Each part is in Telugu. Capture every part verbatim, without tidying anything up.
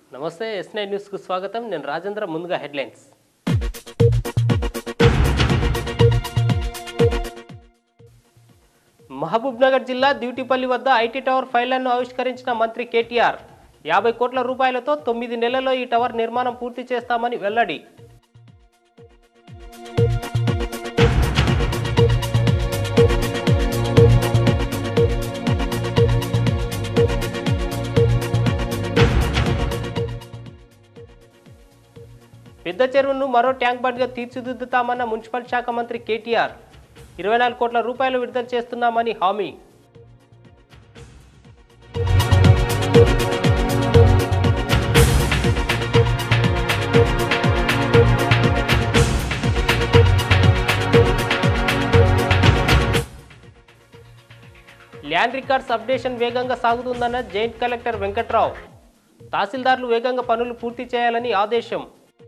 నమస్తే ఎస్ నైన్ న్యూస్ కు స్వాగతం. నేను రాజేంద్ర. ముందుగా హెడ్లైన్స్. మహబూబ్ నగర్ జిల్లా డ్యూటీపల్లి వద్ద ఐటీ టవర్ ఫైళ్లను ఆవిష్కరించిన మంత్రి కేటీఆర్. యాభై కోట్ల రూపాయలతో తొమ్మిది నెలల్లో ఈ టవర్ నిర్మాణం పూర్తి చేస్తామని వెల్లడి. పెద్ద చెరువును మరో ట్యాంక్ బండ్గా తీర్చిదిద్దుతామన్న మున్సిపల్ శాఖ మంత్రి కేటీఆర్. ఇరవై నాలుగు కోట్ల రూపాయలు విడుదల చేస్తున్నామని హామీ. ల్యాండ్ రికార్డ్స్ అప్డేషన్ వేగంగా సాగుతుందన్న జాయింట్ కలెక్టర్ వెంకట్రావు. తహసీల్దార్లు వేగంగా పనులు పూర్తి చేయాలని ఆదేశం.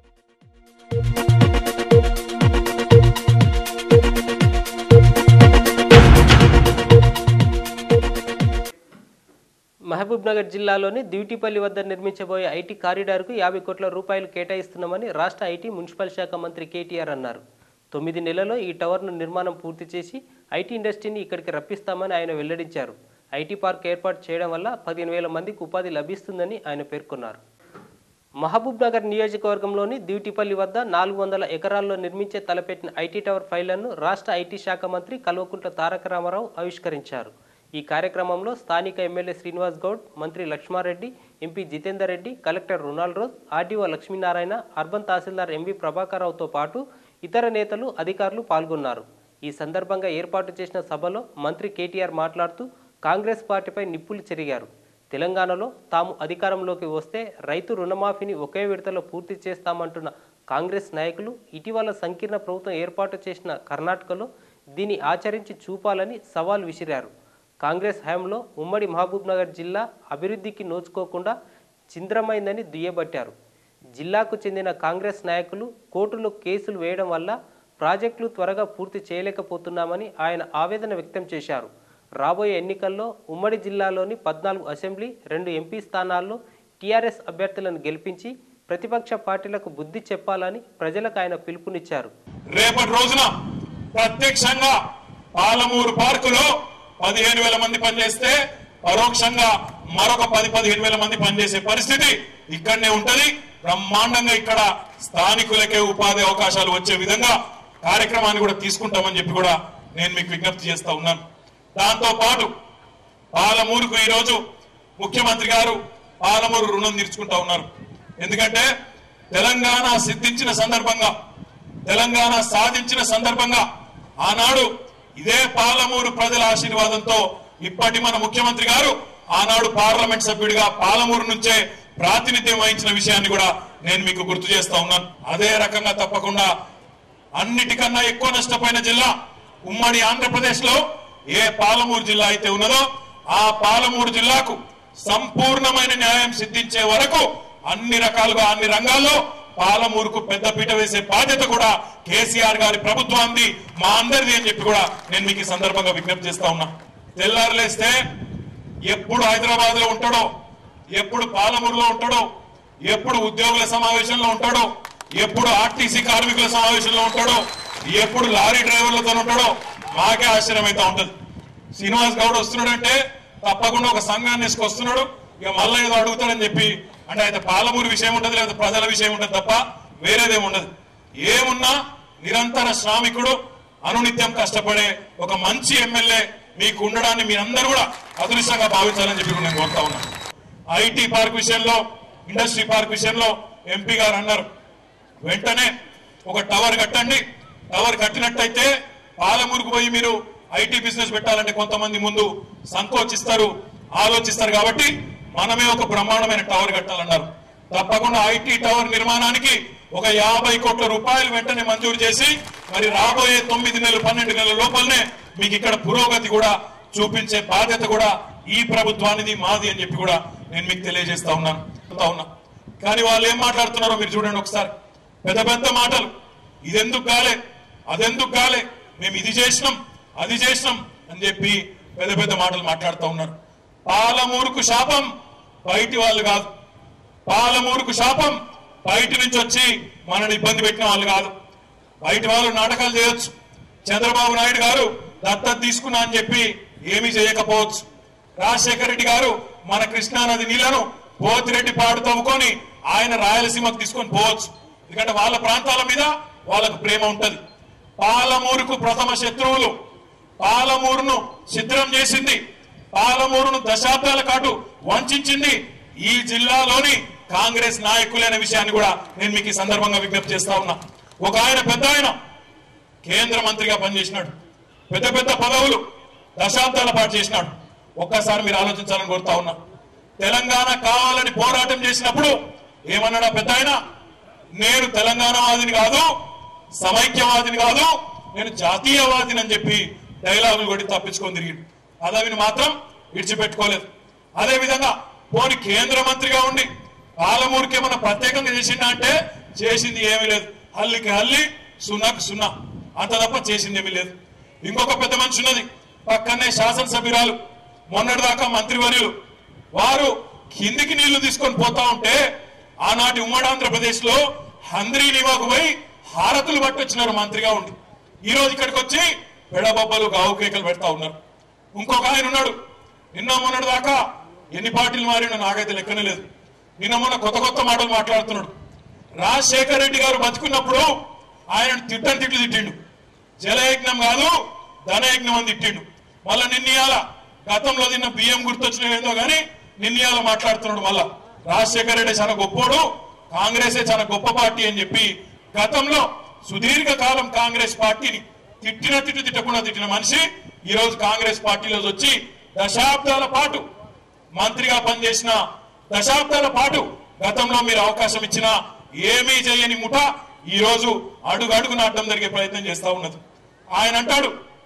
మహబూబ్ నగర్ జిల్లాలోని డ్యూటీపల్లి వద్ద నిర్మించబోయే ఐటీ కారిడార్కు యాభై కోట్ల రూపాయలు కేటాయిస్తున్నామని రాష్ట్ర ఐటీ మున్సిపల్ శాఖ మంత్రి కేటీఆర్ అన్నారు. తొమ్మిది నెలల్లో ఈ టవర్ను నిర్మాణం పూర్తి చేసి ఐటీ ఇండస్ట్రీని ఇక్కడికి రప్పిస్తామని ఆయన వెల్లడించారు. ఐటీ పార్క్ ఏర్పాటు చేయడం వల్ల పదిహేను వేల మందికి ఉపాధి లభిస్తుందని ఆయన పేర్కొన్నారు. మహబూబ్ నగర్ నియోజకవర్గంలోని డ్యూటీపల్లి వద్ద నాలుగు వందల ఎకరాల్లో నిర్మించే తలపెట్టిన ఐటీ టవర్ ఫైళ్లను రాష్ట్ర ఐటీ శాఖ మంత్రి కల్వకుంట్ల తారక రామారావు ఆవిష్కరించారు. ఈ కార్యక్రమంలో స్థానిక ఎమ్మెల్యే శ్రీనివాస్ గౌడ్, మంత్రి Laxma Reddy, MP Jitender Reddy, collector Ronald Rose, RDO Lakshminarayana, urban tahsildar M ప్రభాకర్రావుతో పాటు ఇతర నేతలు, అధికారులు పాల్గొన్నారు. ఈ సందర్భంగా ఏర్పాటు చేసిన సభలో మంత్రి కేటీఆర్ మాట్లాడుతూ కాంగ్రెస్ పార్టీపై నిప్పులు చెరిగారు. తెలంగాణలో తాము అధికారంలోకి వస్తే రైతు రుణమాఫీని ఒకే విడతలో పూర్తి చేస్తామంటున్న కాంగ్రెస్ నాయకులు ఇటీవల సంకీర్ణ ప్రభుత్వం ఏర్పాటు చేసిన కర్ణాటకలో దీన్ని ఆచరించి చూపాలని సవాల్ విసిరారు. కాంగ్రెస్ హయాంలో ఉమ్మడి మహబూబ్ నగర్ జిల్లా అభివృద్ధికి నోచుకోకుండా చింద్రమైందని దుయ్యబట్టారు. జిల్లాకు చెందిన కాంగ్రెస్ నాయకులు కోర్టులో కేసులు వేయడం వల్ల ప్రాజెక్టులు త్వరగా పూర్తి చేయలేకపోతున్నామని ఆయన ఆవేదన వ్యక్తం చేశారు. రాబోయే ఎన్నికల్లో ఉమ్మడి జిల్లాలోని పద్నాలుగు అసెంబ్లీ, రెండు ఎంపీ స్థానాల్లో టీఆర్ఎస్ అభ్యర్థులను గెలిపించి ప్రతిపక్ష పార్టీలకు బుద్ధి చెప్పాలని ప్రజలకు ఆయన పిలుపునిచ్చారు. రేపటి రోజున ప్రత్యక్షంగా పాలమూరు పార్కులో పదిహేను వేల మంది పనిచేస్తే పరోక్షంగా మరొక పది పదిహేను వేల మంది పనిచేసే పరిస్థితి ఇక్కడనే ఉంటది. బ్రహ్మాండంగా ఇక్కడ స్థానికులకే ఉపాధి అవకాశాలు వచ్చే విధంగా కార్యక్రమాన్ని కూడా తీసుకుంటామని చెప్పి కూడా నేను మీకు విజ్ఞప్తి చేస్తా ఉన్నాను. దాంతో పాటు పాలమూరుకు ఈరోజు ముఖ్యమంత్రి గారు పాలమూరు రుణం తీర్చుకుంటా ఉన్నారు. ఎందుకంటే తెలంగాణ సిద్ధించిన సందర్భంగా, తెలంగాణ సాధించిన సందర్భంగా ఆనాడు ఇదే పాలమూరు ప్రజల ఆశీర్వాదంతో ఇప్పటి మన ముఖ్యమంత్రి గారు ఆనాడు పార్లమెంట్ సభ్యుడిగా పాలమూరు నుంచే ప్రాతినిధ్యం వహించిన విషయాన్ని కూడా నేను మీకు గుర్తు చేస్తా ఉన్నాను. అదే రకంగా తప్పకుండా అన్నిటికన్నా ఎక్కువ నష్టపోయిన జిల్లా ఉమ్మడి ఆంధ్రప్రదేశ్ లో ఏ పాలమూరు జిల్లా అయితే ఉన్నదో ఆ పాలమూరు జిల్లాకు సంపూర్ణమైన న్యాయం సిద్ధించే వరకు అన్ని రకాలుగా అన్ని రంగాల్లో పాలమూరుకు పెద్దపీట వేసే బాధ్యత కూడా కేసీఆర్ గారి ప్రభుత్వాన్ని, మా అందరిది అని చెప్పి కూడా నేను మీకు ఈ సందర్భంగా విజ్ఞప్తి చేస్తా ఉన్నా. తెల్లారులేస్తే ఎప్పుడు హైదరాబాద్ లో ఉంటాడో, ఎప్పుడు పాలమూరులో ఉంటాడో, ఎప్పుడు ఉద్యోగుల సమావేశంలో ఉంటాడో, ఎప్పుడు ఆర్టీసీ కార్మికుల సమావేశంలో ఉంటాడో, ఎప్పుడు లారీ డ్రైవర్లతో ఉంటాడో మాకే ఆశ్చర్యం అయితే ఉంటది. శ్రీనివాస్ గౌడ్ వస్తున్నాడంటే తప్పకుండా ఒక సంఘాన్ని తీసుకొస్తున్నాడు, ఇక మళ్ళీ ఏదో అడుగుతాడని చెప్పి అంటే అయితే పాలమూరు విషయం ఉంటుంది, లేదా ప్రజల విషయం ఉంటుంది తప్ప వేరేదేమి ఉండదు. ఏమున్నా నిరంతర శ్రామికుడు, అనునిత్యం కష్టపడే ఒక మంచి ఎమ్మెల్యే మీకు ఉండడాన్ని మీరందరూ కూడా అదృష్టంగా భావించాలని చెప్పి నేను కోరుతా ఉన్నాను. ఐటీ పార్క్ విషయంలో, ఇండస్ట్రీ పార్క్ విషయంలో ఎంపీ గారు అన్నారు వెంటనే ఒక టవర్ కట్టండి. టవర్ కట్టినట్టయితే పాలమూరుకు పోయి మీరు ఐటీ బిజినెస్ పెట్టాలంటే కొంతమంది ముందు సంకోచిస్తారు, ఆలోచిస్తారు. కాబట్టి మనమే ఒక బ్రహ్మాండమైన టవర్ కట్టాలన్నారు. తప్పకుండా ఐటీ టవర్ నిర్మాణానికి ఒక యాభై కోట్ల రూపాయలు వెంటనే మంజూరు చేసి మరి రాబోయే తొమ్మిది నెలలు పన్నెండు నెలల లోపలనే మీకు ఇక్కడ పురోగతి కూడా చూపించే బాధ్యత కూడా ఈ ప్రభుత్వానిది, మాది అని చెప్పి కూడా నేను మీకు తెలియజేస్తా ఉన్నాను ఉన్నా కానీ వాళ్ళు ఏం మాట్లాడుతున్నారో మీరు చూడండి ఒకసారి. పెద్ద పెద్ద మాటలు, ఇదెందుకు కాలే, అదెందుకు కాలే, మేము ఇది చేసినాం అది చేసినాం అని చెప్పి పెద్ద పెద్ద మాటలు మాట్లాడుతూ ఉన్నారు. పాలమూరుకు శాపం బయటి వాళ్ళు కాదు, పాలమూరుకు శాపం బయట నుంచి వచ్చి మనల్ని ఇబ్బంది పెట్టిన వాళ్ళు కాదు. బయట వాళ్ళు నాటకాలు చేయొచ్చు. చంద్రబాబు నాయుడు గారు దత్తత తీసుకున్నా అని చెప్పి ఏమీ చేయకపోవచ్చు. రాజశేఖర రెడ్డి గారు మన కృష్ణానది నీళ్లను పోతిరెడ్డి పాడు తవ్వుకొని ఆయన రాయలసీమకు తీసుకొని పోవచ్చు. ఎందుకంటే వాళ్ళ ప్రాంతాల మీద వాళ్ళకు ప్రేమ ఉంటది. పాలమూరుకు ప్రథమ శత్రువులు, పాలమూరును చిత్రం చేసింది, పాలమూరును దశాబ్దాల పాటు వంచింది ఈ జిల్లాలోని కాంగ్రెస్ నాయకులైన విషయాన్ని కూడా నేను మీకు ఈ సందర్భంగా విజ్ఞప్తి చేస్తా ఉన్నా. ఒక ఆయన పెద్ద ఆయన కేంద్ర మంత్రిగా పనిచేసినాడు, పెద్ద పెద్ద పదవులు దశాబ్దాల పాటు చేసినాడు. ఒక్కసారి మీరు ఆలోచించాలని కోరుతా ఉన్నా. తెలంగాణ కావాలని పోరాటం చేసినప్పుడు ఏమన్నాడా పెద్ద ఆయన? నేను తెలంగాణవాదిని కాదు, సమైక్యవాదిని కాదు, నేను జాతీయవాదిని అని చెప్పి డైలాగులు కొట్టి తప్పించుకొని తిరిగి పదవిని మాత్రం విడిచిపెట్టుకోలేదు. అదే విధంగా పోని కేంద్ర మంత్రిగా ఉండి పాలమూరుకి ఏమన్నా ప్రత్యేకంగా చేసిందా అంటే చేసింది ఏమీ లేదు. హల్లికి హల్లి, సున్నాకు సున్నా, అంత తప్ప చేసింది ఏమీ లేదు. ఇంకొక పెద్ద మనిషి ఉన్నది పక్కనే శాసనసభ్యురాలు, మొన్నటిదాకా మంత్రివర్యులు, వారు కిందికి నీళ్లు తీసుకొని పోతా ఉంటే ఆనాటి ఉమ్మడి ఆంధ్రప్రదేశ్ లో హంద్రీ నివాకు పోయి హారతులు పట్టొచ్చినారు మంత్రిగా ఉండి. ఈ రోజు ఇక్కడికి వచ్చి పెడబొబ్బలు గావు కేకలు పెడతా ఉన్నారు. ఇంకొక ఆయన ఉన్నాడు, నిన్న మొన్నటి దాకా ఎన్ని పార్టీలు మారినా నాకైతే లెక్కనే లేదు. నిన్న మొన్న కొత్త కొత్త మాటలు మాట్లాడుతున్నాడు. రాజశేఖర రెడ్డి గారు బతుకున్నప్పుడు ఆయన తిట్టని తిట్లు తిట్టిండు. జలయజ్ఞం కాదు ధనయజ్ఞం అని తిట్టిండు. మళ్ళా నిన్నయాల గతంలో తిన్న బియ్యం గుర్తొచ్చినవేందో గానీ నిన్నయాల మాట్లాడుతున్నాడు. మళ్ళా రాజశేఖర రెడ్డి చాలా గొప్పోడు, కాంగ్రెసే చాలా గొప్ప పార్టీ అని చెప్పి గతంలో సుదీర్ఘ కాలం కాంగ్రెస్ పార్టీని తిట్టిన తిట్టు తిట్టకుండా తిట్టిన మనిషి ఈ రోజు కాంగ్రెస్ పార్టీలో వచ్చి దశాబ్దాల పాటు మంత్రిగా పనిచేసిన, దశాబ్దాల పాటు గతంలో మీరు అవకాశం ఇచ్చినా ఏమీ చేయని ముఠ ఈ రోజు అడుగు అడుగు నాటడం జరిగే ప్రయత్నం చేస్తా ఉన్నది. ఆయన అంటాడు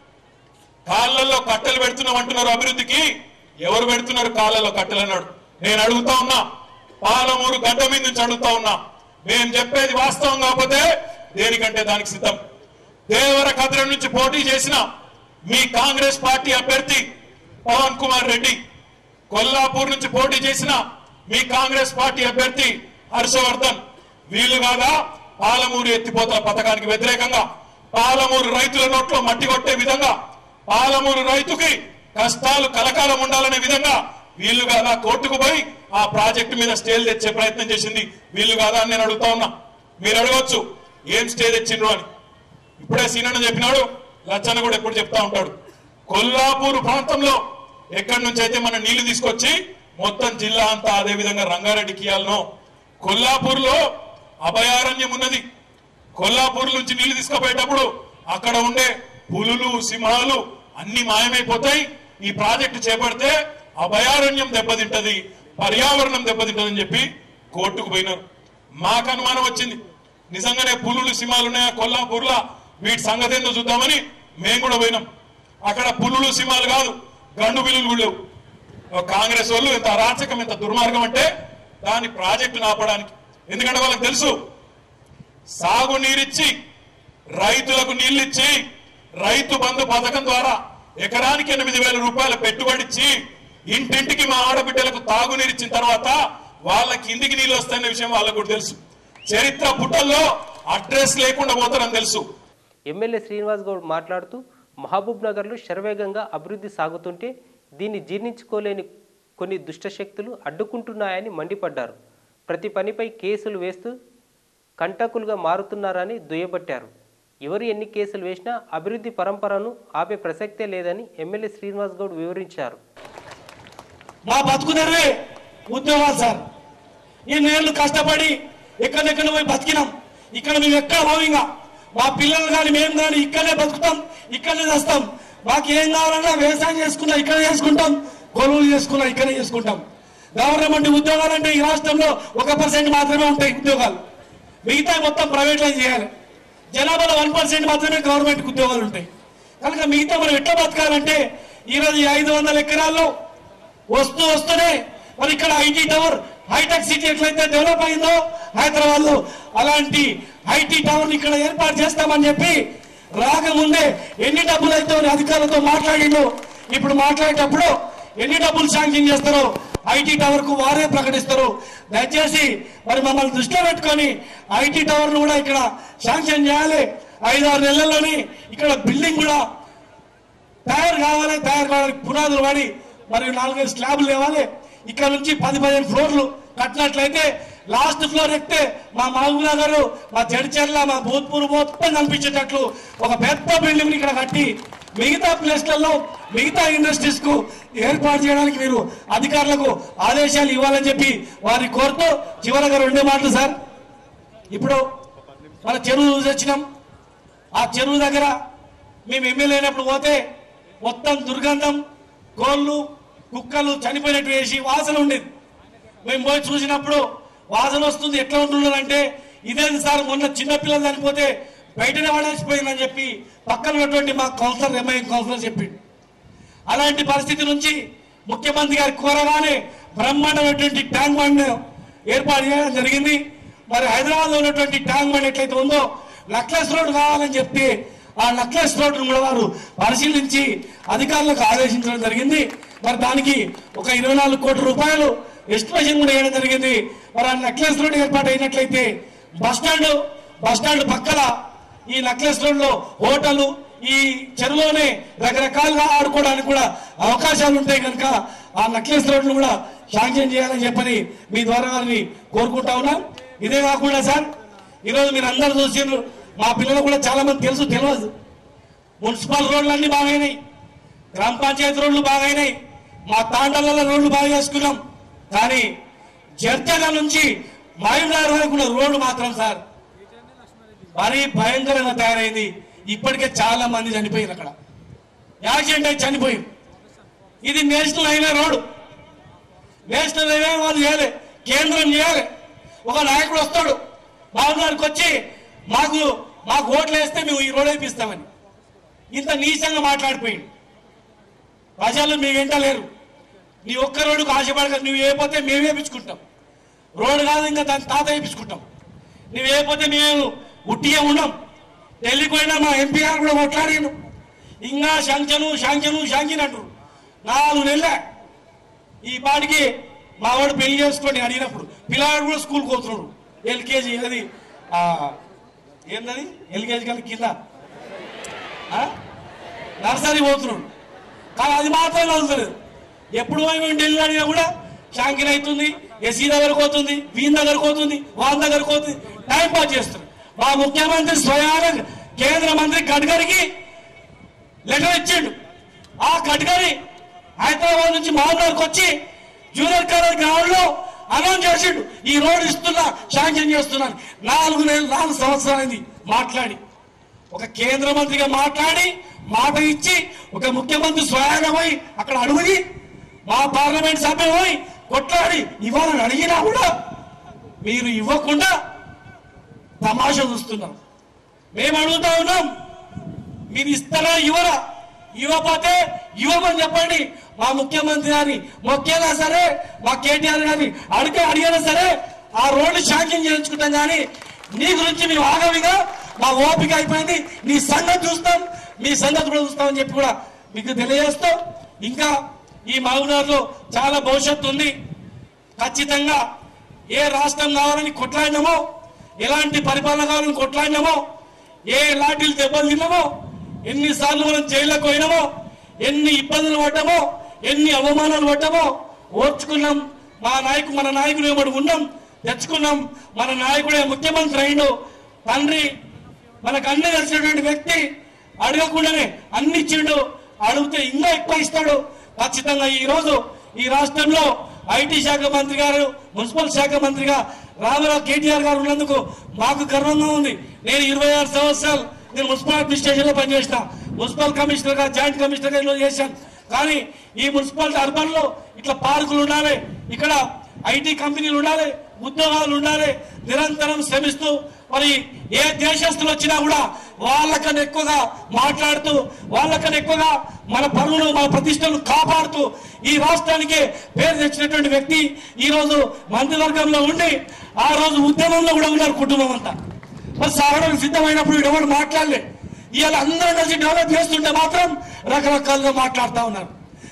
కాళ్ళల్లో కట్టెలు పెడుతున్నాం అంటున్నారు అభివృద్ధికి. ఎవరు పెడుతున్నారు కాళ్ళల్లో కట్టెలు అన్నాడు. నేను అడుగుతా ఉన్నా, పాలమూరు గడ్డ మీద నుంచి అడుగుతా ఉన్నా, మేము చెప్పేది వాస్తవం కాకపోతే దేనికంటే దానికి సిద్ధం. దేవర కద్రం నుంచి పోటీ చేసిన మీ కాంగ్రెస్ పార్టీ అభ్యర్థి పవన్ కుమార్ రెడ్డి, కొల్లాపూర్ నుంచి పోటీ చేసిన మీ కాంగ్రెస్ పార్టీ అభ్యర్థి హర్షవర్ధన్, వీళ్ళు కాదా పాలమూరు ఎత్తిపోతల పథకానికి వ్యతిరేకంగా, పాలమూరు రైతుల నోట్లో మట్టి కొట్టే విధంగా, పాలమూరు రైతుకి కష్టాలు కలకాలం ఉండాలనే విధంగా వీళ్ళు కాదా కోర్టుకు పోయి ఆ ప్రాజెక్టు మీద స్టేలు తెచ్చే ప్రయత్నం చేసింది? వీళ్ళు కాదా అని నేను అడుగుతా ఉన్నా. మీరు అడగవచ్చు ఏం స్టే తెచ్చిండ్రు అని. ఇప్పుడే సీనన్న చెప్పినాడు, లచ్చన్న కూడా ఎప్పుడు చెప్తా ఉంటాడు. కొల్లాపూరు ప్రాంతంలో ఎక్కడి నుంచి అయితే మన నీళ్లు తీసుకొచ్చి మొత్తం జిల్లా అంతా అదే విధంగా రంగారెడ్డి కియాలనో, కొల్లాపూర్ లో అభయారణ్యం ఉన్నది. కొల్లాపూర్ నుంచి నీళ్లు తీసుకుపోయేటప్పుడు అక్కడ ఉండే పులులు సింహాలు అన్ని మాయమైపోతాయి. ఈ ప్రాజెక్టు చేపడితే అభయారణ్యం దెబ్బతింటది, పర్యావరణం దెబ్బతింటదని చెప్పి కోర్టుకు పోయినారు. మాకు అనుమానం వచ్చింది, నిజంగానే పులులు సింహాలు ఉన్నాయా కొల్లాపూర్లో, వీటి సంగతి ఏందో చూద్దామని మేము కూడా పోయినాం. అక్కడ పులులు సింహాలు కాదు, గండు బిల్లులు కూడా లేవు. కాంగ్రెస్ వాళ్ళు ఎంత అరాచకం, ఎంత దుర్మార్గం అంటే దాని ప్రాజెక్టు ఆపడానికి. ఎందుకంటే వాళ్ళకి తెలుసు సాగు నీరిచ్చి రైతులకు నీళ్ళిచ్చి రైతు బంధు పథకం ద్వారా ఎకరానికి ఎనిమిది వేల రూపాయల పెట్టుబడిచ్చి ఇంటింటికి మా ఆడబిడ్డలకు తాగునీరు ఇచ్చిన తర్వాత వాళ్ళ కిందికి నీళ్ళు వస్తాయనే విషయం వాళ్ళకు కూడా తెలుసు. చరిత్ర పుటల్లో అడ్రస్ లేకుండా పోతారని తెలుసు. ఎమ్మెల్యే శ్రీనివాస్ గౌడ్ మాట్లాడుతూ మహబూబ్ నగర్లో శరవేగంగా అభివృద్ధి సాగుతుంటే దీన్ని జీర్ణించుకోలేని కొన్ని దుష్టశక్తులు అడ్డుకుంటున్నాయని మండిపడ్డారు. ప్రతి పనిపై కేసులు వేస్తూ కంటకులుగా మారుతున్నారని దుయ్యబట్టారు. ఎవరు ఎన్ని కేసులు వేసినా అభివృద్ధి పరంపరను ఆపే ప్రసక్తే లేదని ఎమ్మెల్యే శ్రీనివాస్ గౌడ్ వివరించారు. మా బతుకుదర్వే ఉద్యోగాలు సార్, ఎన్నేళ్ళు కష్టపడి ఎక్కడెక్కడ పోయి బతికినాం. ఇక్కడ మేము ఎక్కడ పోవింగా మా పిల్లలు కానీ మేము కానీ ఇక్కడనే బతుకుతాం, ఇక్కడనే వస్తాం. మాకు ఏం కావాలన్నా వ్యవసాయం చేసుకున్నా ఇక్కడ చేసుకుంటాం, కొనుగోలు చేసుకున్నా ఇక్కడే చేసుకుంటాం. గవర్నమెంట్ ఉద్యోగాలు అంటే ఈ రాష్ట్రంలో ఒక పర్సెంట్ మాత్రమే ఉంటాయి ఉద్యోగాలు, మిగతా మొత్తం ప్రైవేట్లైజ్ చేయాలి. జనాభాలో వన్ పర్సెంట్ మాత్రమే గవర్నమెంట్ ఉద్యోగాలు ఉంటాయి. కనుక మిగతా మనం ఎట్లా బతకాలంటే ఈరోజు ఈ ఐదు వందల ఎకరాల్లో వస్తూ వస్తూనే మరి ఇక్కడ ఐటీ టవర్, హైటెక్ సిటీ ఎట్లయితే డెవలప్ అయిందో హైదరాబాద్ లో అలాంటి ఐటీ టవర్ ఇక్కడ ఏర్పాటు చేస్తామని చెప్పి రాకముందే ఎన్ని డబ్బులు అయితే అధికారులతో మాట్లాడిందో ఇప్పుడు మాట్లాడేటప్పుడు ఎన్ని డబ్బులు శాంక్షన్ చేస్తారో ఐటీ టవర్ కు వారే ప్రకటిస్తారు. దయచేసి మరి మమ్మల్ని దృష్టిలో పెట్టుకొని ఐటీ టవర్ ను కూడా ఇక్కడ శాంక్షన్ చేయాలి. ఐదారు నెలల్లోని ఇక్కడ బిల్డింగ్ కూడా తయారు కావాలి. తయారు కావడానికి పునాదులు పడి మరి నాలుగైదు స్లాబ్లు లేవాలి. ఇక్కడ నుంచి పది పదిహేను ఫ్లోర్లు కట్టినట్లయితే లాస్ట్ ఫ్లోర్ ఎక్కితే మా మహబూబ్ నగర్, మా జడ్చర్ల, మా భూత్పూర్ మొత్తం కనిపించేటట్లు ఒక పెద్ద బిల్డింగ్ ఇక్కడ కట్టి మిగతా ప్లేస్లలో మిగతా ఇండస్ట్రీస్ కు ఏర్పాటు చేయడానికి మీరు అధికారులకు ఆదేశాలు ఇవ్వాలని చెప్పి వారిని కోరుతూ చివరగా రెండే మాటలు సార్. ఇప్పుడు మన చెరువు చూసి వచ్చినాం. ఆ చెరువు దగ్గర మేము ఎమ్మెల్యే అయినప్పుడు పోతే మొత్తం దుర్గంధం, కోళ్ళు, కుక్కలు చనిపోయినట్టు వేసి వాసన ఉండేది. మేము పోయి చూసినప్పుడు వాసన వస్తుంది, ఎట్లా ఉంటున్నారంటే ఇదేంటి సార్, మొన్న చిన్నపిల్లలు చనిపోతే బయటనే పడేసిపోయిందని చెప్పి పక్కన ఉన్నటువంటి మా కౌన్సిలర్ ఎంఐ కౌన్సిలర్ చెప్పిండు. అలాంటి పరిస్థితి నుంచి ముఖ్యమంత్రి గారి కోరగానే బ్రహ్మాండమైనటువంటి ట్యాంక్ బండ్ ఏర్పాటు చేయడం జరిగింది. మరి హైదరాబాద్ లో ఉన్నటువంటి ట్యాంక్ బండ్ ఎట్లయితే ఉందో నక్లెస్ రోడ్ కావాలని చెప్పి ఆ నక్లెస్ రోడ్ను కూడా వారు పరిశీలించి అధికారులకు ఆదేశించడం జరిగింది. మరి దానికి ఒక ఇరవై నాలుగు కోట్ల రూపాయలు ఎస్టిమేషన్ కూడా వేయడం జరిగింది. మరి ఆ నక్లెస్ రోడ్ ఏర్పాటు అయినట్లయితే బస్టాండ్ బస్టాండ్ పక్కల ఈ నక్లెస్ రోడ్ లో హోటల్, ఈ చెరువులోనే రకరకాలుగా ఆడుకోవడానికి కూడా అవకాశాలు ఉంటాయి కనుక ఆ నక్లెస్ రోడ్ ను కూడా శాంక్షన్ చేయాలని చెప్పని మీ ద్వారా వారిని కోరుకుంటా ఉన్నాం. ఇదే కాకుండా సార్, ఈరోజు మీరు అందరూ చూసారు, మా పిల్లలు కూడా చాలా మంది తెలుసు తెలియదు, మున్సిపల్ రోడ్లు అన్ని బాగైనాయి, గ్రామ పంచాయతీ రోడ్లు బాగైనాయి, మా తాండాల రోడ్లు బాగా చేసుకున్నాం. కానీ జర్చల నుంచి మహబూబ్నగర్ వరకు ఉన్న రోడ్డు మాత్రం సార్ మరీ భయంకరంగా తయారైంది. ఇప్పటికే చాలా మంది చనిపోయారు, అక్కడ యాక్సిడెంట్ అయి చనిపోయింది. ఇది national highway road. National highway వాళ్ళు చేయాలి, కేంద్రం చేయాలి. ఒక నాయకుడు వస్తాడు మహబూబ్నగర్కి వచ్చి మాకు మాకు ఓట్లు వేస్తే మేము ఈ రోడ్ వేపిస్తామని ఇంత నీచంగా మాట్లాడిపోయింది. ప్రజలు మీ వెంట లేరు. నీ ఒక్క రోడ్డుకు ఆశపడక నువ్వు వేయకపోతే మేము వేయించుకుంటాం. రోడ్డు కాదు ఇంకా దాని తాత వేయించుకుంటాం. నువ్వు వేయకపోతే మేము ఉట్టిగా ఉన్నాం. ఢిల్లీకి పోయినా మా ఎంపీ గారు కూడా కొట్లాడాను. ఇంకా శాంక్షను శాంక్షను శాంక్షన్ అంటారు. నాలుగు నెలలే ఈ పాటికి మా వాడు పెళ్లి చేసుకోండి అడిగినప్పుడు పిల్లవాడు కూడా స్కూల్కి పోతున్నాడు. ఎల్కేజీ అది ఏంటది ఎల్కేజీ కానీ కింద నర్సరీ పోతున్నాడు. కానీ అది మాత్రం అవుతుంది. ఎప్పుడు మేము ఢిల్లీ అడిగినా కూడా శాంక్షన్ అవుతుంది, ఎస్సీ దగ్గరకు పోతుంది, వీన్ దగ్గరకు పోతుంది, వాళ్ళ దగ్గరకు పోతుంది, టైం పాస్ చేస్తారు. మా ముఖ్యమంత్రి స్వయాన కేంద్ర మంత్రి గడ్కరీకి లెటర్ ఇచ్చిండు. ఆ గడ్కరీ హైదరాబాద్ నుంచి మహబూబ్నగర్కి వచ్చి జూనియర్ కాలేజ్ గ్రౌండ్ లో అనౌన్స్ చేసిండు, ఈ రోడ్ ఇస్తున్నా, శాంక్షన్ చేస్తున్నాను. నాలుగు నెలలు నాలుగు సంవత్సరాలైంది మాట్లాడి. ఒక కేంద్ర మంత్రిగా మాట్లాడి మాట ఇచ్చి ఒక ముఖ్యమంత్రి స్వయంగా పోయి అక్కడ అడుగుని మా పార్లమెంట్ సభ్యులు పోయి కొట్లాడి ఇవ్వాలని అడిగినా కూడా మీరు ఇవ్వకుండా తమాషా చూస్తున్నాం. మేము అడుగుతా ఉన్నాం, మీరు ఇస్తారా ఇవ్వరా? ఇవ్వకపోతే ఇవ్వమని చెప్పండి. మా ముఖ్యమంత్రి గారిని మొక్కేనా సరే, మా కేటీఆర్ గారిని అడిగే అడిగినా సరే ఆ రోడ్డు శాంక్షన్ చేయించుకుంటాం. కానీ నీ గురించి మేము ఆగమిగా మా ఓపిక అయిపోయింది, నీ సంగతి చూస్తాం, మీ సంగతి కూడా చూస్తామని చెప్పి కూడా మీకు తెలియజేస్తాం. ఇంకా ఈ మహబూబ్నగర్ లో చాలా భవిష్యత్తు ఉంది. ఖచ్చితంగా ఏ రాష్ట్రం కావాలని కొట్లాడినామో, ఎలాంటి పరిపాలన కావాలని కొట్లాడినామో, ఏ లాఠీలు దెబ్బలు తిన్నామో, ఎన్నిసార్లు మనం జైల్లోకి పోయినామో, ఎన్ని ఇబ్బందులు పడ్డామో, ఎన్ని అవమానాలు పడ్డామో ఓర్చుకున్నాం. మా నాయకుడు మన నాయకుడు ఏమడు ఉన్నాం, తెచ్చుకున్నాం. మన నాయకుడే ముఖ్యమంత్రి అయిండు. తండ్రి మనకు అన్ని తెలిసినటువంటి వ్యక్తి అడగకుండానే అన్ని ఇచ్చిండు. అడిగితే ఇంకా ఎక్కువ ఇస్తాడు. ఖచ్చితంగా ఈ రోజు ఈ రాష్ట్రంలో ఐటీ శాఖ మంత్రి గారు, మున్సిపల్ శాఖ మంత్రిగా రామారావు కేటీఆర్ గారు ఉన్నందుకు మాకు గర్వంగా ఉంది. నేను ఇరవై ఆరు సంవత్సరాలు నేను మున్సిపల్ అడ్మినిస్ట్రేషన్ లో పనిచేసిన, మున్సిపల్ కమిషనర్ గా, జాయింట్ కమిషనర్ గా చేశాను. కానీ ఈ మున్సిపాలిటీ అర్బన్ లో ఇట్లా పార్కులు ఉండాలి, ఇక్కడ ఐటీ కంపెనీలు ఉండాలి, ఉద్యోగాలు ఉండాలి. నిరంతరం శ్రమిస్తూ మరి ఏ దేశస్తులు వచ్చినా కూడా వాళ్ళకన్నా ఎక్కువగా మాట్లాడుతూ, వాళ్ళకన్నా ఎక్కువగా మన పరువును, మన ప్రతిష్టను కాపాడుతూ ఈ రాష్ట్రానికి పేరు తెచ్చినటువంటి వ్యక్తి ఈ రోజు మంత్రివర్గంలో ఉండి ఆ రోజు ఉద్యమంలో కూడా ఉన్నారు కుటుంబం అంతా. మరి సాగడానికి సిద్ధమైనప్పుడు ఎవరు మాట్లాడలే. ఇవాళ అందరూ కలిసి డెవలప్ చేస్తుంటే మాత్రం రకరకాలుగా మాట్లాడుతూ ఉన్నారు.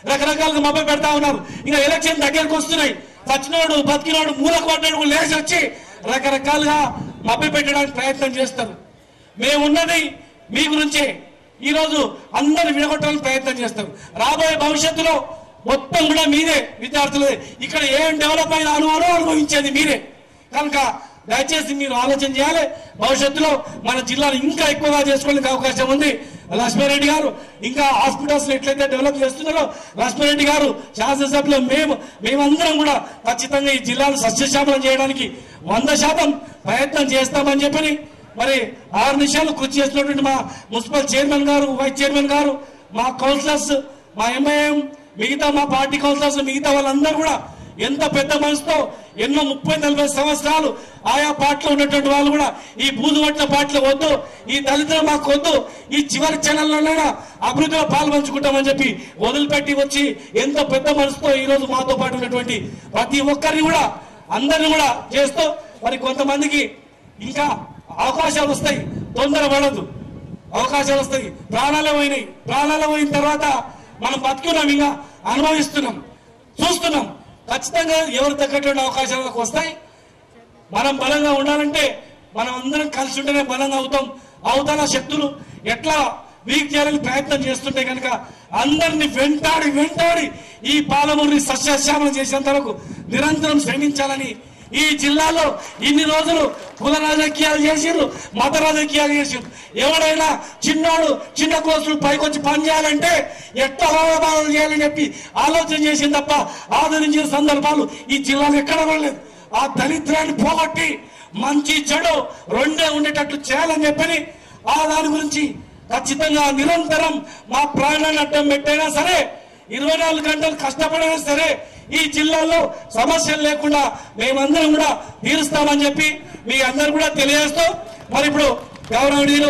రకరకాలుగా మభ్య పెడతా ఉన్నారు. ఇంకా ఎలక్షన్ దగ్గరకు వస్తున్నాయి, చచ్చినోడు బతికినోడు మూలకు పడ్డాడు లేచి వచ్చి రకరకాలుగా మభ్య పెట్టడానికి ప్రయత్నం చేస్తారు. మేమున్నది మీ గురించే. ఈరోజు అందరిని విడగొట్టాలని ప్రయత్నం చేస్తారు. రాబోయే భవిష్యత్తులో మొత్తం కూడా మీరే విద్యార్థులే. ఇక్కడ ఏం డెవలప్ అయిన అనుభవం అనుభవించేది మీరే. కనుక దయచేసి మీరు ఆలోచన చేయాలి. భవిష్యత్తులో మన జిల్లాను ఇంకా ఎక్కువగా చేసుకోవడానికి అవకాశం ఉంది. లక్ష్మారెడ్డి గారు ఇంకా హాస్పిటల్స్ ఎట్లయితే డెవలప్ చేస్తున్నారో లక్ష్మారెడ్డి గారు శాసనసభలో మేము మేమందరం కూడా ఖచ్చితంగా ఈ జిల్లాను సస్యశ్యామలం చేయడానికి వంద శాతం ప్రయత్నం చేస్తామని చెప్పని మరి ఆరు నిమిషాలు కృషి చేస్తున్నటువంటి మా మున్సిపల్ చైర్మన్ గారు, వైస్ చైర్మన్ గారు, మా కౌన్సిలర్స్, మా ఎంఐఎం, మిగతా మా పార్టీ కౌన్సిలర్స్, మిగతా వాళ్ళందరూ కూడా ఎంత పెద్ద మనసుతో ఎన్నో ముప్పై నలభై సంవత్సరాలు ఆయా పార్టీలో ఉన్నటువంటి వాళ్ళు కూడా ఈ బూదువట్ల పార్టీలో వద్దు, ఈ దళితులు మాకు వద్దు, ఈ చివరి ఛానల్లోనైనా అభివృద్ధిలో పాల్పంచుకుంటామని చెప్పి వదిలిపెట్టి వచ్చి ఎంత పెద్ద మనసుతో ఈ రోజు మాతో పాటు ఉన్నటువంటి ప్రతి ఒక్కరిని కూడా అందరిని కూడా చేస్తూ మరి కొంతమందికి ఇంకా అవకాశాలు వస్తాయి. తొందర పడద్దు, అవకాశాలు వస్తాయి. ప్రాణాలే పోయినాయి. ప్రాణాలు పోయిన తర్వాత మనం బతుకున్నాం, ఇంకా అనుభవిస్తున్నాం, చూస్తున్నాం. ఖచ్చితంగా ఎవరు తగ్గటువంటి అవకాశాలకు వస్తాయి. మనం బలంగా ఉండాలంటే మనం అందరం కలిసి ఉంటేనే బలంగా అవుతాం. అవతల శక్తులు ఎట్లా వీక్ చేయాలని ప్రయత్నం చేస్తుంటే కనుక అందరినీ వెంటాడి వెంటాడి ఈ పాలమూరిని సస్యశ్యామలం చేసేంత వరకు నిరంతరం శ్రమించాలని ఈ జిల్లాలో ఇన్ని రోజులు కుల రాజకీయాలు చేసిర్రు, మత రాజకీయాలు చేసిర్రు. ఎవడైనా చిన్నోడు చిన్న కోసులు పైకొచ్చి పనిచేయాలంటే ఎట్లా హోమాలు చేయాలని చెప్పి ఆలోచన చేసింది తప్ప ఆదరించిన సందర్భాలు ఈ జిల్లాలో ఎక్కడ లేదు. ఆ దరిద్రాన్ని పోగొట్టి మంచి చెడు రెండే ఉండేటట్లు చేయాలని చెప్పని ఆ దాని గురించి ఖచ్చితంగా నిరంతరం మా ప్రాణాన్ని అడ్డం పెట్టైనా సరే, ఇరవై నాలుగు గంటలు కష్టపడైనా సరే ఈ జిల్లాలో సమస్యలు లేకుండా మేమందరం కూడా తీరుస్తామని చెప్పి మీ అందరూ కూడా తెలియజేస్తూ మరి ఇప్పుడు గౌరవనీయులు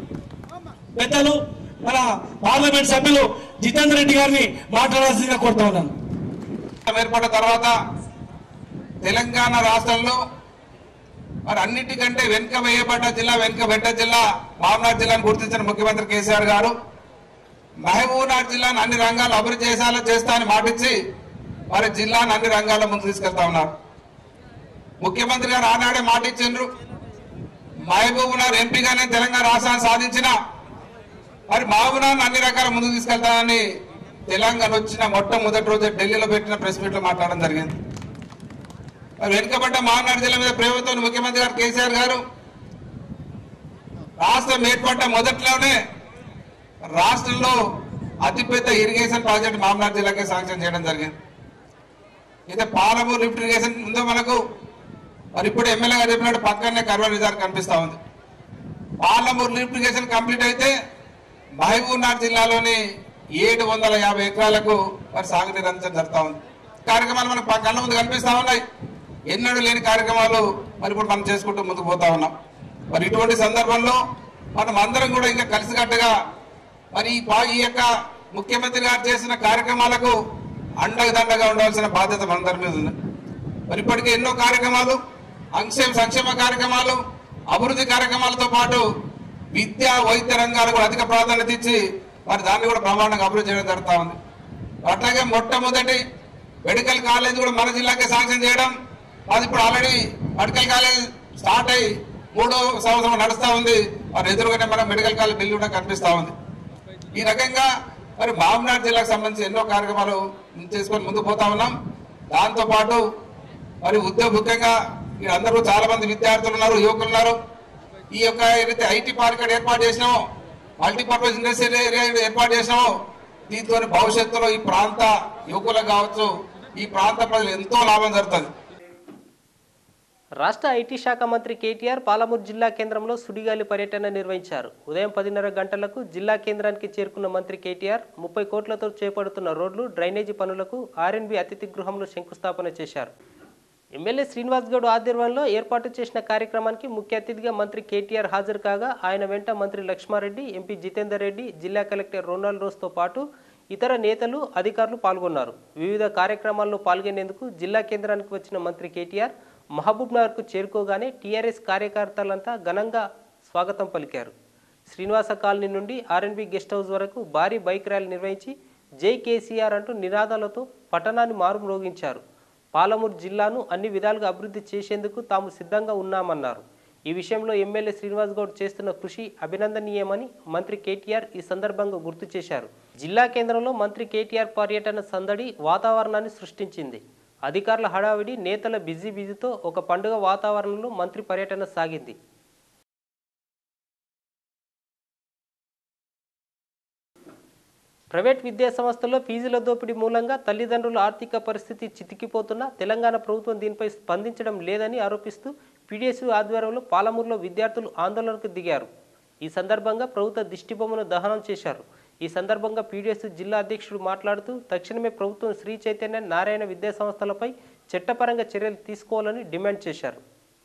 పెద్దలు మన పార్లమెంట్ సభ్యులు జితేందర్ రెడ్డి గారిని మాట్లాడాల్సిందిగా కోరుతా ఉన్నాను. ఏర్పడిన తర్వాత తెలంగాణ రాష్ట్రంలో మరి అన్నిటికంటే వెనుక వేయబడ్డ జిల్లా, వెనుక బెట్ట జిల్లా మహబూబ్నగర్ జిల్లాను గుర్తించిన ముఖ్యమంత్రి కేసీఆర్ గారు మహబూబ్నగర్ జిల్లాను అన్ని రంగాలు అభివృద్ధి చేసేలా చేస్తా అని మాటించి మరి జిల్లాను అన్ని రంగాల్లో ముందు తీసుకెళ్తా ఉన్నారు. ముఖ్యమంత్రి గారు ఆనాడే మాటిచ్చిండ్రు, మహబూబ్నగర్ ఎంపీగానే తెలంగాణ రాష్ట్రాన్ని సాధించిన మరి మహబూబ్నగర్ అన్ని రకాల ముందుకు తీసుకెళ్తానని తెలంగాణ వచ్చిన మొట్టమొదటి రోజు ఢిల్లీలో పెట్టిన ప్రెస్ మీట్ లో మాట్లాడడం జరిగింది. మరి వెనుకబడ్డ మహబూబ్నగర్ జిల్లా మీద ప్రేమతో ముఖ్యమంత్రి గారు కేసీఆర్ గారు రాష్ట్రం ఏర్పడ్డ మొదట్లోనే రాష్ట్రంలో అతిపెద్ద ఇరిగేషన్ ప్రాజెక్ట్ మహబూబ్నగర్ జిల్లాకే శాంక్షన్ చేయడం జరిగింది. అయితే పాలమూరు లిఫ్ట్ ఇరిగేషన్ ఉందో మనకు మరి ఇప్పుడు ఎమ్మెల్యే గారు చెప్పినట్టు పక్కనే కర్వ రిజార్ట్ కనిపిస్తా ఉంది. పాలమూరు లిఫ్ట్ ఇరిగేషన్ కంప్లీట్ అయితే మహబూబ్నగర్ జిల్లాలోని ఏడు వందల యాభై ఎకరాలకు మరి సాగునీరు అందించడం జరుగుతా ఉంది. కార్యక్రమాలు మనకు కళ్ళ ముందు కనిపిస్తా ఉన్నాయి. ఎన్నడూ లేని కార్యక్రమాలు మరి ఇప్పుడు మనం చేసుకుంటూ ముందుకు పోతా ఉన్నాం. మరి ఇటువంటి సందర్భంలో మనం అందరం కూడా ఇంకా కలిసికట్టుగా మరి ఈ యొక్క ముఖ్యమంత్రి గారు చేసిన కార్యక్రమాలకు అండదండగా ఉండాల్సిన బాధ్యత మనందరి మీద ఉంది. మరి ఇప్పటికే ఎన్నో కార్యక్రమాలు, సంక్షేమ సంక్షేమ కార్యక్రమాలు, అభివృద్ధి కార్యక్రమాలతో పాటు విద్యా వైద్య రంగాలకు కూడా అధిక ప్రాధాన్యత ఇచ్చి మరి దాన్ని కూడా ప్రమాణంగా అభివృద్ధి చేయడం జరుగుతూ ఉంది. అట్లాగే మొట్టమొదటి మెడికల్ కాలేజ్ కూడా మన జిల్లాకే శాంక్షన్ చేయడం, అది ఇప్పుడు ఆల్రెడీ మెడికల్ కాలేజ్ స్టార్ట్ అయ్యి మూడో సంవత్సరం నడుస్తూ ఉంది. మరి ఎదురుగానే మన మెడికల్ కాలేజ్ బిల్లు కూడా కనిపిస్తూ ఉంది. ఈ రకంగా మరి మహబూబ్నగర్ జిల్లాకు సంబంధించి ఎన్నో కార్యక్రమాలు చేసుకొని ముందుకు పోతా ఉన్నాం. దాంతో పాటు మరి ఉద్యోగ ముఖ్యంగా అందరూ చాలా మంది విద్యార్థులు ఉన్నారు, యువకులు ఉన్నారు. ఈ యొక్క ఏదైతే ఐటీ పార్క్ ఏర్పాటు చేసినామో, మల్టీపర్పస్ ఇండస్ట్రియల్ ఏరియా ఏర్పాటు చేసినామో, దీంతో భవిష్యత్తులో ఈ ప్రాంత యువకులకు కావచ్చు, ఈ ప్రాంత ప్రజలు ఎంతో లాభం జరుగుతుంది. రాష్ట్ర ఐటీ శాఖ మంత్రి కేటీఆర్ పాలమూరు జిల్లా కేంద్రంలో సుడిగాలి పర్యటన నిర్వహించారు. ఉదయం పదిన్నర గంటలకు జిల్లా కేంద్రానికి చేరుకున్న మంత్రి కేటీఆర్ ముప్పై కోట్లతో చేపడుతున్న రోడ్లు, డ్రైనేజీ పనులకు ఆర్ఎన్బి అతిథి గృహంలో శంకుస్థాపన చేశారు. ఎమ్మెల్యే శ్రీనివాస్ గౌడ్ ఆధ్వర్యంలో ఏర్పాటు చేసిన కార్యక్రమానికి ముఖ్య అతిథిగా మంత్రి కేటీఆర్ హాజరు కాగా ఆయన వెంట మంత్రి లక్ష్మారెడ్డి, ఎంపీ జితేందర్ రెడ్డి, జిల్లా కలెక్టర్ రొనాల్డ్ రోస్తో పాటు ఇతర నేతలు, అధికారులు పాల్గొన్నారు. వివిధ కార్యక్రమాల్లో పాల్గొనేందుకు జిల్లా కేంద్రానికి వచ్చిన మంత్రి కేటీఆర్ మహబూబ్నగర్కు చేరుకోగానే టీఆర్ఎస్ కార్యకర్తలంతా ఘనంగా స్వాగతం పలికారు. శ్రీనివాస కాలనీ నుండి ఆర్ఎన్బి గెస్ట్ హౌస్ వరకు భారీ బైక్ ర్యాలీ నిర్వహించి జై కేసీఆర్ అంటూ నినాదాలతో పట్టణాన్ని మారుమ్రోగించారు. పాలమూరు జిల్లాను అన్ని విధాలుగా అభివృద్ధి చేసేందుకు తాము సిద్ధంగా ఉన్నామన్నారు. ఈ విషయంలో ఎమ్మెల్యే శ్రీనివాస్ గౌడ్ చేస్తున్న కృషి అభినందనీయమని మంత్రి కేటీఆర్ ఈ సందర్భంగా గుర్తు చేశారు. జిల్లా కేంద్రంలో మంత్రి కేటీఆర్ పర్యటన సందడి వాతావరణాన్ని సృష్టించింది. అధికారుల హడావిడి, నేతల బిజీ బిజీతో ఒక పండుగ వాతావరణంలో మంత్రి పర్యటన సాగింది. ప్రైవేట్ విద్యా సంస్థల్లో ఫీజుల దోపిడీ మూలంగా తల్లిదండ్రుల ఆర్థిక పరిస్థితి చితికిపోతున్నా తెలంగాణ ప్రభుత్వం దీనిపై స్పందించడం లేదని ఆరోపిస్తూ పీడీఎస్యూ ఆధ్వర్యంలో పాలమూరులో విద్యార్థులు ఆందోళనకు దిగారు. ఈ సందర్భంగా ప్రభుత్వ దిష్టిబొమ్మను దహనం చేశారు. ఈ సందర్భంగా పీడీఎస్యూ జిల్లా అధ్యక్షుడు మాట్లాడుతూ తక్షణమే ప్రభుత్వం శ్రీ చైతన్య నారాయణ విద్యా సంస్థలపై చట్టపరంగా చర్యలు తీసుకోవాలని డిమాండ్ చేశారు.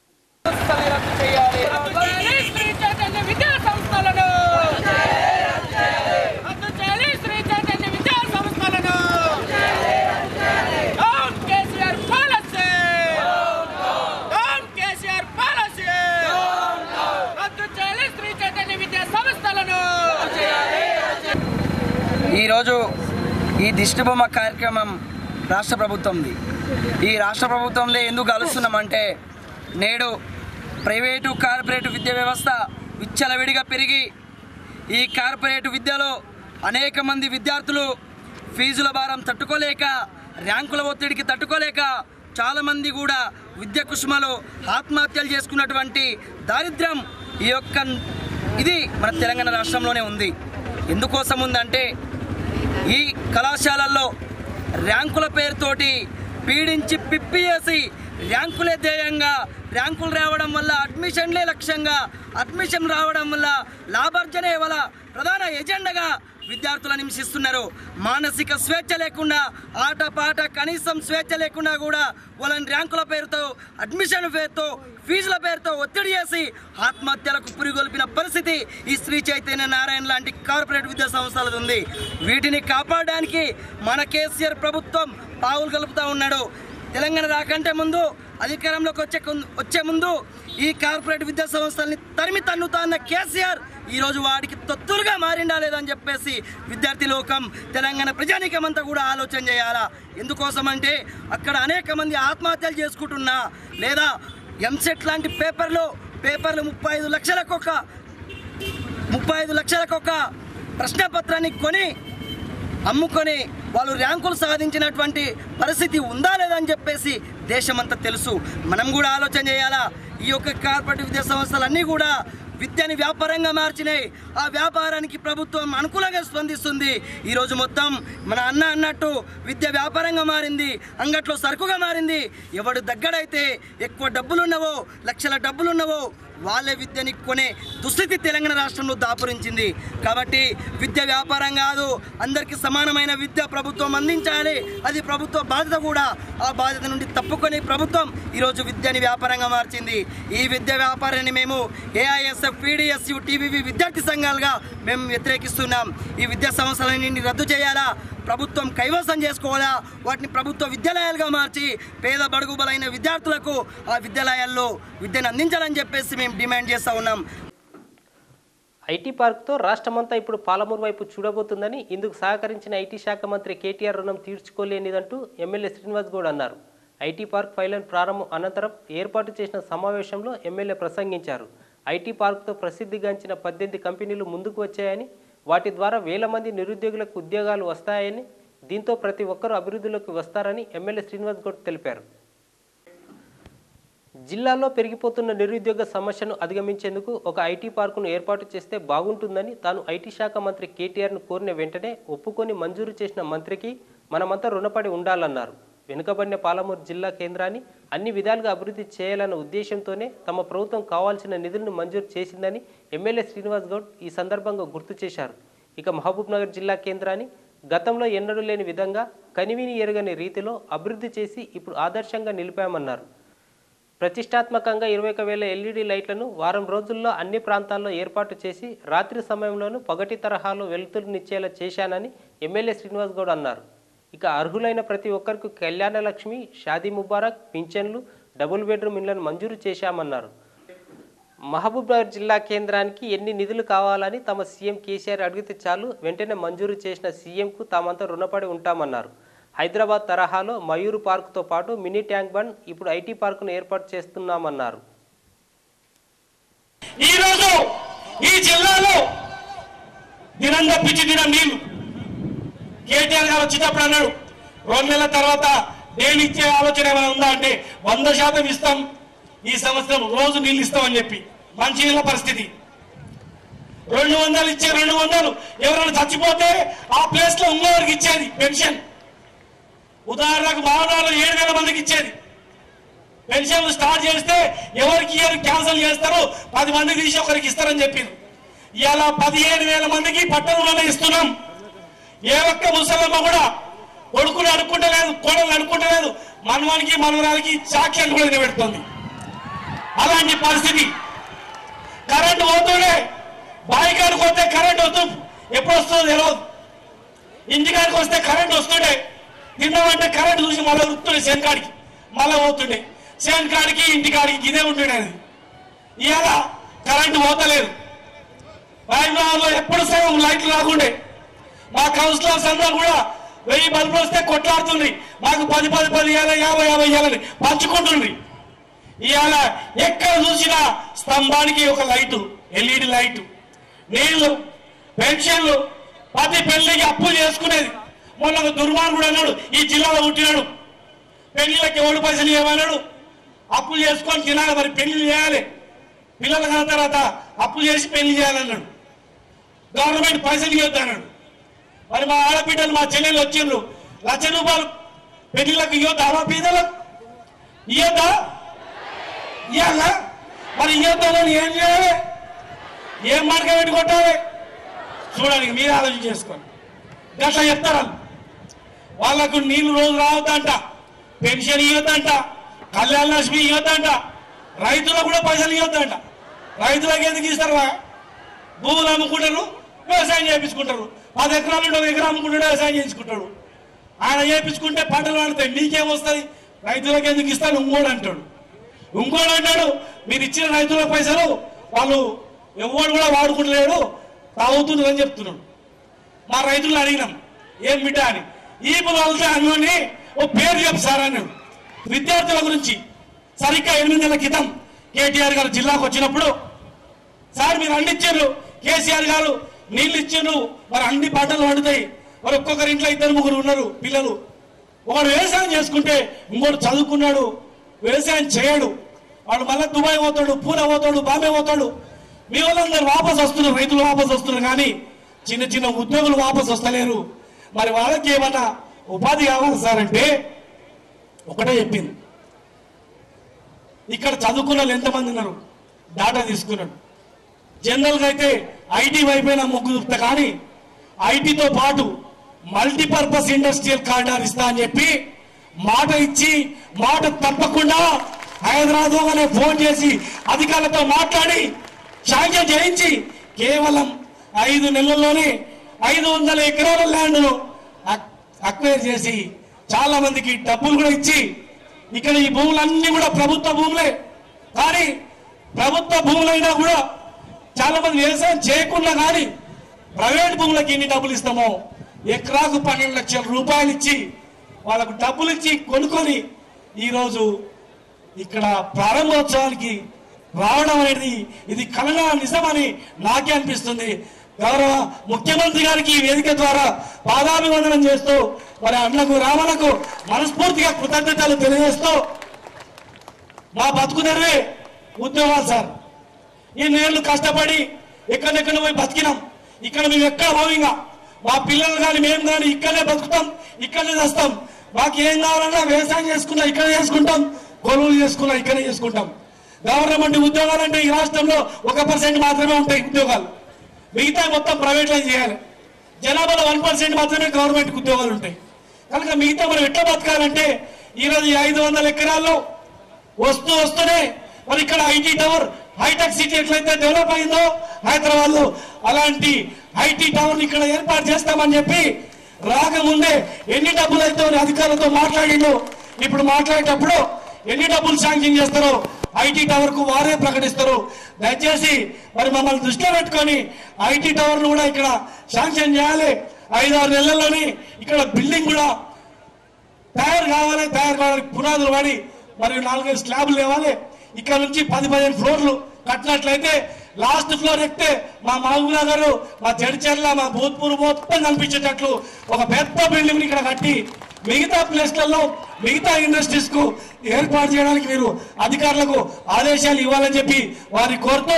ఈరోజు ఈ దిష్టిబొమ్మ కార్యక్రమం రాష్ట్ర ప్రభుత్వంది. ఈ రాష్ట్ర ప్రభుత్వంలో ఎందుకు కలుస్తున్నామంటే నేడు ప్రైవేటు కార్పొరేటు విద్యా వ్యవస్థ విచ్చలవిడిగా పెరిగి ఈ కార్పొరేటు విద్యలో అనేక మంది విద్యార్థులు ఫీజుల భారం తట్టుకోలేక, ర్యాంకుల ఒత్తిడికి తట్టుకోలేక చాలామంది కూడా విద్య కుసుమలో ఆత్మహత్యలు చేసుకున్నటువంటి దారిద్ర్యం ఈ యొక్క ఇది మన తెలంగాణ రాష్ట్రంలోనే ఉంది. ఎందుకోసం ఉందంటే ఈ కళాశాలల్లో ర్యాంకుల పేరుతోటి పీడించి పిప్పియేసి ర్యాంకులే ధ్యేయంగా, ర్యాంకులు రావడం వల్ల అడ్మిషన్లే లక్ష్యంగా, అడ్మిషన్ రావడం వల్ల లాభార్జనే వల్ల ప్రధాన ఎజెండాగా విద్యార్థులను హింసిస్తున్నారు. మానసిక స్వేచ్ఛ లేకుండా, ఆట పాట కనీసం స్వేచ్ఛ లేకుండా కూడా వాళ్ళని ర్యాంకుల పేరుతో, అడ్మిషన్ పేరుతో, ఫీజుల పేరుతో ఒత్తిడి చేసి ఆత్మహత్యలకు పురిగొల్పిన పరిస్థితి ఈ శ్రీ చైతన్య నారాయణ లాంటి కార్పొరేట్ విద్యా సంస్థలది ఉంది. వీటిని కాపాడడానికి మన కేసీఆర్ ప్రభుత్వం పావులు కలుపుతూ ఉన్నాడు. తెలంగాణ రాకంటే ముందు, అధికారంలోకి వచ్చే వచ్చే ముందు ఈ కార్పొరేట్ విద్యా సంస్థల్ని తరిమి తన్నుతా అన్న కేసీఆర్ ఈరోజు వాడికి తొత్తులుగా మారిండా లేదని చెప్పేసి విద్యార్థి లోకం, తెలంగాణ ప్రజానీకం అంతా కూడా ఆలోచన చేయాలా. ఎందుకోసం అంటే అక్కడ అనేక మంది ఆత్మహత్యలు చేసుకుంటున్నా, లేదా ఎంసెట్ లాంటి పేపర్లు పేపర్లు ముప్పై ఐదు లక్షలకు ఒక ముప్పై ఐదు లక్షలకు ఒక ప్రశ్నపత్రాన్ని కొని అమ్ముకొని వాళ్ళు ర్యాంకులు సాధించినటువంటి పరిస్థితి ఉందా లేదని చెప్పేసి దేశమంతా తెలుసు. మనం కూడా ఆలోచన చేయాలా. ఈ యొక్క కార్పొరేట్ విద్యా సంస్థలన్నీ కూడా విద్యని వ్యాపారంగా మార్చినాయి. ఆ వ్యాపారానికి ప్రభుత్వం అనుకూలంగా స్పందిస్తుంది. ఈరోజు మొత్తం మన అన్న అన్నట్టు విద్య వ్యాపారంగా మారింది, అంగట్లో సరుకుగా మారింది. ఎవడు దగ్గరైతే ఎక్కువ డబ్బులున్నవో, లక్షల డబ్బులున్నవో వాళ్ళే విద్యని కొనే దుస్థితి తెలంగాణ రాష్ట్రంలో దాపురించింది. కాబట్టి విద్య వ్యాపారం కాదు, అందరికీ సమానమైన విద్య ప్రభుత్వం అందించాలి. అది ప్రభుత్వ బాధ్యత కూడా. ఆ బాధ్యత నుండి తప్పుకొని ప్రభుత్వం ఈరోజు విద్యని వ్యాపారంగా మార్చింది. ఈ విద్య వ్యాపారాన్ని మేము ఏఐఎస్ఎఫ్, పీడీఎస్యూ, టీవీవీ విద్యార్థి సంఘాలుగా మేము వ్యతిరేకిస్తున్నాం. ఈ విద్యా సంస్థలన్నింటినీ రద్దు చేయాలా, ప్రభుత్వం కైవసం చేసుకోవాలా, వాటిని ప్రభుత్వ విద్యాలయాలుగా మార్చి పేద బడుగు బలైన విద్యార్థులకు ఆ విద్యాలయాల్లో విద్యను అందించాలని చెప్పేసి మేము డిమాండ్ చేస్తూ ఉన్నాం. ఐటీ పార్క్తో రాష్ట్రమంతా ఇప్పుడు పాలమూరు వైపు చూడబోతుందని, ఇందుకు సహకరించిన ఐటీ శాఖ మంత్రి కేటీఆర్ రుణం తీర్చుకోలేనిదంటూ ఎమ్మెల్యే శ్రీనివాస్ గౌడ్ అన్నారు. ఐటీ పార్క్ పైలట్ ప్రారంభం అనంతరం ఏర్పాటు చేసిన సమావేశంలో ఎమ్మెల్యే ప్రసంగించారు. ఐటీ పార్క్తో ప్రసిద్ధిగాంచిన పద్దెనిమిది కంపెనీలు ముందుకు వచ్చాయని, వాటి ద్వారా వేల మంది నిరుద్యోగులకు ఉద్యోగాలు వస్తాయని, దీంతో ప్రతి ఒక్కరూ అభివృద్ధిలోకి వస్తారని ఎమ్మెల్యే శ్రీనివాస్ గౌడ్ తెలిపారు. జిల్లాలో పెరిగిపోతున్న నిరుద్యోగ సమస్యను అధిగమించేందుకు ఒక ఐటీ పార్కును ఏర్పాటు చేస్తే బాగుంటుందని తాను ఐటీ శాఖ మంత్రి కేటీఆర్ను కోరిన వెంటనే ఒప్పుకొని మంజూరు చేసిన మంత్రికి మనమంతా రుణపడి ఉండాలన్నారు. వెనుకబడిన పాలమూరు జిల్లా కేంద్రాన్ని అన్ని విధాలుగా అభివృద్ధి చేయాలన్న ఉద్దేశంతోనే తమ ప్రభుత్వం కావాల్సిన నిధులను మంజూరు చేసిందని ఎమ్మెల్యే శ్రీనివాస్ గౌడ్ ఈ సందర్భంగా గుర్తు చేశారు. ఇక మహబూబ్ నగర్ జిల్లా కేంద్రాన్ని గతంలో ఎన్నడూ లేని విధంగా కనివిని ఎరగని రీతిలో అభివృద్ధి చేసి ఇప్పుడు ఆదర్శంగా నిలిపామన్నారు. ప్రతిష్టాత్మకంగా ఇరవై ఒక వేల ఎల్ఈడి లైట్లను వారం రోజుల్లో అన్ని ప్రాంతాల్లో ఏర్పాటు చేసి రాత్రి సమయంలోనూ పగటి తరహాలో వెలుతురునిచ్చేలా చేశానని ఎమ్మెల్యే శ్రీనివాస్ గౌడ్ అన్నారు. ఇక అర్హులైన ప్రతి ఒక్కరికి కళ్యాణ లక్ష్మి, షాదీ ముబారక్, పింఛన్లు, డబుల్ బెడ్రూమ్ ఇళ్లను మంజూరు చేశామన్నారు. మహబూబ్నగర్ జిల్లా కేంద్రానికి ఎన్ని నిధులు కావాలని తమ సీఎం కేసీఆర్ అడిగితే చాలు వెంటనే మంజూరు చేసిన సీఎంకు తామంతా రుణపడి ఉంటామన్నారు. హైదరాబాద్ తరహాలో మయూరు పార్కుతో పాటు మినీ ట్యాంక్ బండ్ ఇప్పుడు ఐటీ పార్కును ఏర్పాటు చేస్తున్నామన్నారు. ఈరోజు ఈ జిల్లాలో దినంగా పిచ్చి దినం నీళ్లు కేటీఆర్ గారు వచ్చేటప్పుడు అన్నాడు రెండు నెలల తర్వాత నేను ఇచ్చే ఆలోచన ఏమైనా ఉందా అంటే వంద శాతం ఇస్తాం, ఈ సంవత్సరం రోజు నీళ్ళు ఇస్తామని చెప్పి. మంచి నీళ్ళ పరిస్థితి రెండు వందలు ఇచ్చే రెండు వందలు ఎవరైనా చచ్చిపోతే ఆ ప్లేస్ లో ఉన్నవారికి ఇచ్చేది పెన్షన్. ఉదాహరణకు మానవాళ్ళు ఏడు వేల మందికి ఇచ్చేది పెన్షన్లు స్టార్ట్ చేస్తే ఎవరికి ఇయర్ క్యాన్సిల్ చేస్తారో పది మందికి తీసి ఒకరికి ఇస్తారని చెప్పింది. ఇలా పదిహేను వేల మందికి పట్టణంలోనే ఇస్తున్నాం. ఏ ఒక్క ముసలమ్మ కూడా కొడుకులు అనుకుంటలేదు, కోడలు అనుకుంటలేదు, మనవానికి మనవరాలకి చాక్లెట్ కూడా నిలబెడుతుంది. అలాంటి పరిస్థితి. కరెంటు పోతుండే బాయికాడికి వస్తే కరెంట్ వస్తూ ఎప్పుడు వస్తుందో తెలియదు. ఇంటికాడికి వస్తే కరెంట్ వస్తుండే, తిన్నామంటే కరెంట్ చూసి మళ్ళీ వస్తుండే సేన్కాడికి, మళ్ళీ పోతుండే సేన్కాడికి ఇంటికాడికి ఇదే ఉంటుండే. అది ఇవాళ కరెంటు పోతలేదు. రాజభవన్లో ఎప్పుడు సగం లైట్లు రాకుండే మా కౌన్సిలర్స్ అందరూ కూడా వెయ్యి బల్బులు వస్తే కొట్లాడుతుంది, మాకు పది పది పది ఇవ్వాలి, యాభై యాభై ఇవ్వాలని పంచుకుంటుంది. ఇవాళ ఎక్కడ చూసినా స్తంభానికి ఒక లైటు, ఎల్ఈడి లైటు, నీళ్లు, పెన్షన్లు, ప్రతి పెళ్లికి అప్పులు చేసుకునేది. మొన్న ఒక దుర్మార్గుడు అన్నాడు ఈ జిల్లాలో పుట్టినాడు, పెళ్లిళ్ళకి ఎవడు పైసలు ఇవ్వమన్నాడు, అప్పులు చేసుకొని తినాలి, మరి పెళ్లి చేయాలి, పిల్లలు కన్న తర్వాత అప్పులు చేసి పెళ్లి చేయాలన్నాడు. గవర్నమెంట్ పైసలు ఇవ్వద్దన్నాడు. మరి మా ఆడబిడ్డలు మా చెల్లెలు వచ్చిండ్రు, లక్ష రూపాయలు పెళ్లిళ్ళకి ఇవ్వద్దా, మా పీదలకు ఇవ్వద్దా, ఇవ్వాలా? మరి ఇవ్వద్దని ఏం చేయాలి, ఏం మార్గం పెట్టి కొట్టాలి చూడండి, మీరు ఆలోచన చేసుకోండి. గట్లా చెప్తారు వాళ్ళకు నీళ్లు రోజు రావద్దంట, పెన్షన్ ఇవ్వద్దంట, కళ్యాణ లక్ష్మి ఇవ్వద్దంట, రైతులకు కూడా పైసలు ఇవ్వద్దంట. రైతులకు ఎందుకు ఇస్తారు? భూములు అమ్ముకుంటారు, వ్యవసాయం చేయించుకుంటారు. పది ఎకరాలు ఒక ఎకరం అమ్ముకుంటాడు, వ్యవసాయం చేయించుకుంటాడు. ఆయన చేయించుకుంటే పంటలు పండుతాయి, మీకేమొస్తుంది? రైతులకు ఎందుకు ఇస్తాను ఇంకోడు అంటాడు. ఇంకోడు అంటాడు మీరు ఇచ్చిన రైతుల పైసలు వాళ్ళు ఎవరు కూడా వాడుకుంటలేడు, తాగుతున్నారని చెప్తున్నాడు. మా రైతులను అడిగినాం ఏం బిడ్డ అని, ఈ పిల్లలతో అనుకుని ఓ పేరు చెప్పు సార్ అన్నాడు. విద్యార్థుల గురించి సరిగ్గా ఎనిమిది నెలల క్రితం కేటీఆర్ గారు జిల్లాకు వచ్చినప్పుడు, సార్ మీరు అందించారు, కేసీఆర్ గారు నీళ్ళు ఇచ్చారు, మరి అన్ని పంటలు పండుతాయి, మరి ఒక్కొక్కరి ఇంట్లో ఇద్దరు ముగ్గురు ఉన్నారు పిల్లలు, ఒకడు వ్యవసాయం చేసుకుంటే ఇంకోటి చదువుకున్నాడు, వ్యవసాయం చేయడు, వాడు మళ్ళీ దుబాయ్ పోతాడు, పూనా పోతాడు, బాంబే పోతాడు. మీ వాళ్ళందరూ వాపసు వస్తున్నారు, రైతులు వాపసు వస్తున్నారు, కానీ చిన్న చిన్న ఉద్యోగులు వాపసు వస్తలేరు. మరి వాళ్ళకి ఏమన్నా ఉపాధి కావాలి సార్ అంటే ఒకటే చెప్పింది. ఇక్కడ చదువుకున్న వాళ్ళు ఎంతమంది ఉన్నారు డాటా తీసుకున్నాడు. జనరల్గా అయితే ఐటీ వైపైన మొగ్గు చూపుతా, కానీ ఐటీతో పాటు మల్టీపర్పస్ ఇండస్ట్రియల్ కారిడార్ ఇస్తా అని చెప్పి మాట ఇచ్చి మాట తప్పకుండా హైదరాబాద్ అనే ఫోన్ చేసి అధికారులతో మాట్లాడి శాంక్షన్ చేయించి కేవలం ఐదు నెలల్లోనే ఐదు వందల ఎకరాల ల్యాండ్ను అక్వైర్ చేసి చాలా మందికి డబ్బులు కూడా ఇచ్చి, ఇక్కడ ఈ భూములన్నీ కూడా ప్రభుత్వ భూములే, కానీ ప్రభుత్వ భూములైనా కూడా చాలా మంది వ్యవసాయం చేయకుండా కానీ ప్రైవేట్ భూములకు ఎన్ని డబ్బులు ఇస్తామో ఎకరాకు పన్నెండు లక్షల రూపాయలు ఇచ్చి వాళ్ళకు డబ్బులు ఇచ్చి కొనుక్కొని ఈరోజు ఇక్కడ ప్రారంభోత్సవానికి రావడం అనేది ఇది కలగా నిజమని నాకే అనిపిస్తుంది. గౌరవ ముఖ్యమంత్రి గారికి ఈ వేదిక ద్వారా పాదాభివందనం చేస్తూ మరి అన్నకు రామలకు మనస్ఫూర్తిగా కృతజ్ఞతలు తెలియజేస్తూ, మా బతుకుదరే ఉద్యోగాలు సార్. ఈ నేళ్ళు కష్టపడి ఎక్కడెక్కడ పోయి బతికినాం, ఇక్కడ మేము ఎక్కడ పోయింగా మా పిల్లలు కానీ మేము కానీ ఇక్కడే బతుకుతాం, ఇక్కడే చేస్తాం. మాకు ఏం కావాలన్నా వ్యవసాయం చేసుకున్నా ఇక్కడే చేసుకుంటాం, కొనుగోలు చేసుకున్నా ఇక్కడే చేసుకుంటాం. గవర్నమెంట్ ఉద్యోగాలు అంటే ఈ రాష్ట్రంలో ఒక పర్సెంట్ మాత్రమే ఉంటాయి ఉద్యోగాలు, మిగతా మొత్తం ప్రైవేట్ లైన్ చేయాలి. జనాభాలో వన్ పర్సెంట్ మాత్రమే గవర్నమెంట్ ఉద్యోగాలు ఉంటాయి. కనుక మిగతా మనం ఎట్లా బతకాలంటే ఈరోజు ఈ ఐదు వందల ఎకరాల్లో వస్తూ వస్తూనే మరి ఇక్కడ ఐటీ టవర్ హైటెక్ సిటీ ఎట్లయితే డెవలప్ అయిందో హైదరాబాద్ లో అలాంటి ఐటీ టవర్ ఇక్కడ ఏర్పాటు చేస్తామని చెప్పి రాకముందే ఎన్ని డబ్బులు అయితే అధికారులతో మాట్లాడిందో ఇప్పుడు మాట్లాడేటప్పుడు ఎన్ని డబ్బులు శాంక్షన్ చేస్తారో ఐటీ టవర్ కు వారే ప్రకటిస్తారు. దయచేసి మరి మమ్మల్ని దృష్టిలో పెట్టుకొని ఐటీ టవర్ ను కూడా ఇక్కడ శాంక్షన్ చేయాలి. ఐదారు నెలల్లోని ఇక్కడ బిల్డింగ్ కూడా తయారు కావాలి. తయారు కావడానికి పునాదులు పడి మరియు నాలుగైదు స్లాబ్లు లేవాలి. ఇక్కడ నుంచి పది పదిహేను ఫ్లోర్లు కట్టినట్లయితే లాస్ట్ ఫ్లోర్ ఎక్కితే మా మహబూబ్ నగర్, మా జడ్చర్ల, మా భూత్పూర్ మొత్తం కనిపించేటట్లు ఒక పెద్ద బిల్డింగ్ ఇక్కడ కట్టి మిగతా ప్లేస్లలో మిగతా ఇండస్ట్రీస్ కు ఏర్పాటు చేయడానికి మీరు అధికారులకు ఆదేశాలు ఇవ్వాలని చెప్పి వారిని కోరుతూ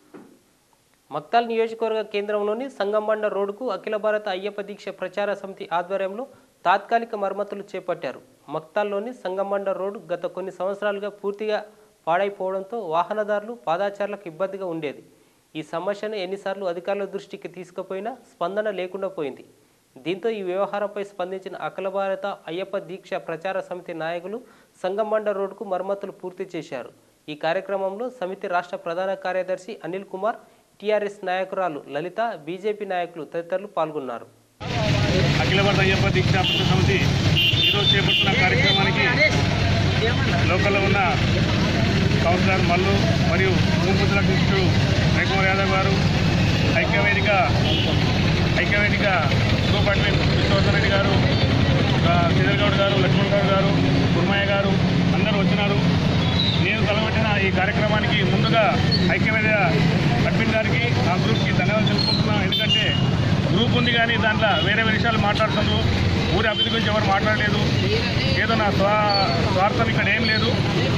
మక్తాల్ నియోజకవర్గ కేంద్రంలోని సంగంబండ రోడ్డుకు అఖిల భారత అయ్యప్ప దీక్ష ప్రచార సమితి ఆధ్వర్యంలో తాత్కాలిక మరమ్మతులు చేపట్టారు. మక్తాల్లోని సంగంబండ రోడ్డు గత కొన్ని సంవత్సరాలుగా పూర్తిగా పాడైపోవడంతో వాహనదారులు పాదాచారులకు ఇబ్బందిగా ఉండేది. ఈ సమస్యను ఎన్నిసార్లు అధికారుల దృష్టికి తీసుకుపోయినా స్పందన లేకుండా పోయింది. దీంతో ఈ వ్యవహారంపై స్పందించిన అఖిల భారత అయ్యప్ప దీక్ష ప్రచార సమితి నాయకులు సంగంబండ రోడ్డుకు మరమ్మతులు పూర్తి చేశారు. ఈ కార్యక్రమంలో సమితి రాష్ట్ర ప్రధాన కార్యదర్శి అనిల్ కుమార్, టీఆర్ఎస్ నాయకురాలు లలిత, బీజేపీ నాయకులు తదితరులు పాల్గొన్నారు. అఖిల భారత అయ్యప్ప దీక్ష సమితి ఈరోజు చేపడుతున్న కార్యక్రమానికి లోకల్లో ఉన్న కౌన్సిలర్ మల్లు మరియు మూర్పతుల కృష్ణుడు రవికుమార్ యాదవ్ గారు, ఐక్యవేదిక ఐక్యవేదిక గ్రూప్ అడ్మిన్ విష్ణువర్ధన్ రెడ్డి గారు, శ్రీధర్ గౌడ్ గారు, లక్ష్మణ్ గౌడ్ గారు, కుర్మయ్య గారు అందరూ వచ్చినారు. నేను తలపెట్టిన ఈ కార్యక్రమానికి ముందుగా ఐక్యవేదిక అడ్మిన్ గారికి, ఆ గ్రూప్కి ధన్యవాదాలు తెలుపుకుంటున్నాను. ఎందుకంటే గ్రూప్ ఉంది కానీ దాంట్లో వేరే వేరే విషయాలు మాట్లాడుతున్నారు. ఊరి అభివృద్ధి గురించి ఎవరు మాట్లాడలేదు. ఏదో నా స్వా స్వార్థం ఇక్కడ ఏం లేదు.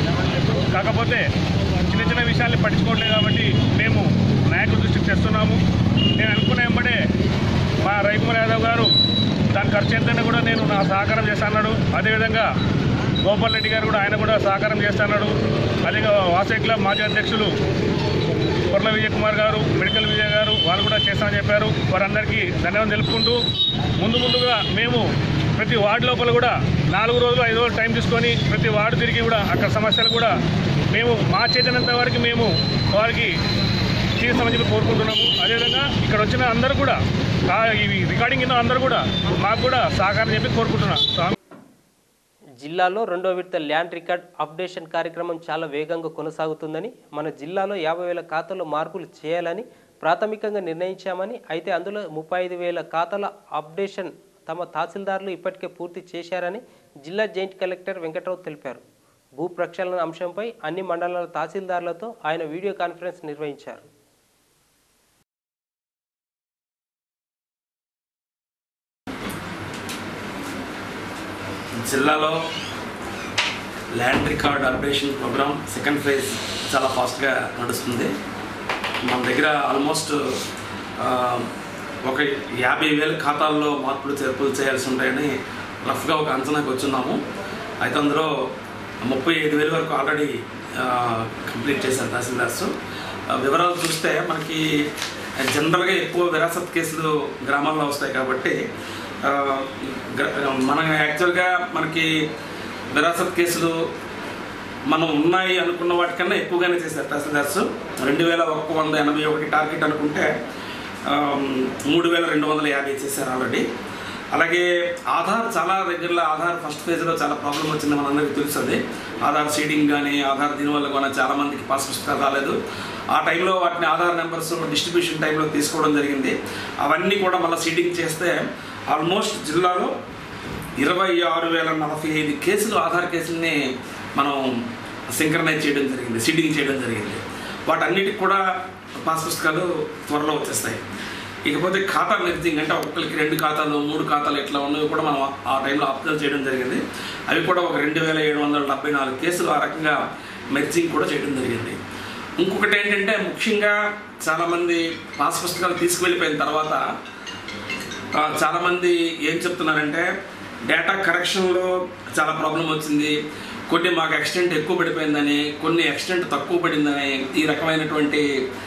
కాకపోతే చిన్న చిన్న విషయాల్ని పట్టించుకోవట్లేదు కాబట్టి మేము నాయకుల దృష్టికి తెస్తున్నాము. నేను అనుకున్న వెంబడే మా రవికుమార్ యాదవ్ గారు దాని ఖర్చు ఎంతైనా కూడా నేను నా సహకారం చేస్తాను. అదేవిధంగా గోపాల్ రెడ్డి గారు కూడా ఆయన కూడా సహకారం చేస్తున్నాడు. అదే వాసవి క్లబ్ మాజీ అధ్యక్షులు కొర్ల విజయ్ కుమార్ గారు, మెడికల్ విజయ్ గారు వాళ్ళు కూడా చేస్తామని చెప్పారు. వారందరికీ ధన్యవాదాలు తెలుపుకుంటూ ముందు ముందుగా మేము ప్రతి వార్డు లోపల కూడా నాలుగు రోజులు ఐదు రోజులు టైం తీసుకొని ప్రతి వార్డు తిరిగి కూడా అక్కడ సమస్యలు కూడా మేము మా చేతనంత వరకు మేము వారికి తీర్చామని చెప్పి కోరుకుంటున్నాము. అదేవిధంగా ఇక్కడ వచ్చిన అందరూ కూడా ఈ రికార్డింగ్ అయిన అందరూ కూడా మాకు కూడా సహకారం చెప్పి కోరుకుంటున్నాం. జిల్లాలో రెండో విడత ల్యాండ్ రికార్డ్ అప్డేషన్ కార్యక్రమం చాలా వేగంగా కొనసాగుతుందని, మన జిల్లాలో యాభై వేల ఖాతాల్లో మార్పులు చేయాలని ప్రాథమికంగా నిర్ణయించామని, అయితే అందులో ముప్పై ఐదు వేల ఖాతాల అప్డేషన్ తమ తహసీల్దారులు ఇప్పటికే పూర్తి చేశారని జిల్లా జాయింట్ కలెక్టర్ వెంకట్రావు తెలిపారు. భూ ప్రక్షాళన అంశంపై అన్ని మండలాల తహసీల్దారులతో ఆయన వీడియో కాన్ఫరెన్స్ నిర్వహించారు. జిల్లాలో land record updation programme second phase చాలా ఫాస్ట్గా నడుస్తుంది. మన దగ్గర ఆల్మోస్ట్ ఒక యాభై వేల ఖాతాల్లో మార్పులు చేర్పులు చేయాల్సి ఉంటాయని రఫ్గా ఒక అంచనాకు వచ్చున్నాము. అయితే అందులో ముప్పై ఐదు వేల వరకు ఆల్రెడీ కంప్లీట్ చేశారు తహసీల్దార్స్. వివరాలు చూస్తే మనకి జనరల్గా ఎక్కువ విరాసత్ కేసులు గ్రామాల్లో వస్తాయి కాబట్టి మనం యాక్చువల్గా మనకి విరాసత్ కేసులు మనం ఉన్నాయి అనుకున్న వాటికన్నా ఎక్కువగానే చేశారు తహసీల్దార్స్. రెండు వేల ఒక్క వంద ఎనభై ఒకటి టార్గెట్ అనుకుంటే మూడు వేల రెండు వందల యాభై చేశారు ఆల్రెడీ. అలాగే ఆధార్ చాలా దగ్గరలో ఆధార్ ఫస్ట్ ఫేజ్లో చాలా ప్రాబ్లం వచ్చింది, మనందరికీ తెలుస్తుంది. ఆధార్ సీడింగ్ కానీ ఆధార్ దీనివల్ల కూడా చాలామందికి పాస్ పుస్తకాలు రాలేదు. ఆ టైంలో వాటిని ఆధార్ నెంబర్స్ డిస్ట్రిబ్యూషన్ టైంలో తీసుకోవడం జరిగింది. అవన్నీ కూడా మళ్ళీ సీడింగ్ చేస్తే ఆల్మోస్ట్ జిల్లాలో ఇరవై ఆరు వేల నలభై ఐదు కేసులు ఆధార్ కేసుల్ని మనం సింక్రనైజ్ చేయడం జరిగింది, సీడింగ్ చేయడం జరిగింది. వాటన్నిటికి కూడా పాస్ పుస్తకాలు త్వరలో వచ్చేస్తాయి. ఇకపోతే ఖాతా మెర్జింగ్ అంటే ఒక్కొక్కరికి రెండు ఖాతాలు మూడు ఖాతాలు ఎట్లా ఉన్నవి కూడా మనం ఆ టైంలో అబ్జర్వ్ చేయడం జరిగింది. అవి కూడా ఒక రెండు వేల ఏడు వందల డెబ్బై నాలుగు కేసులు ఆ రకంగా మెర్జింగ్ కూడా చేయడం జరిగింది. ఇంకొకటి ఏంటంటే ముఖ్యంగా చాలామంది పాస్ పుస్తకాలు తీసుకువెళ్ళిపోయిన తర్వాత చాలామంది ఏం చెప్తున్నారంటే డేటా కరెక్షన్లో చాలా ప్రాబ్లం వచ్చింది, కొన్ని మాకు ఎక్స్టెంట్ ఎక్కువ పడిపోయిందని, కొన్ని ఎక్స్టెంట్ తక్కువ పడిందని, ఈ రకమైనటువంటి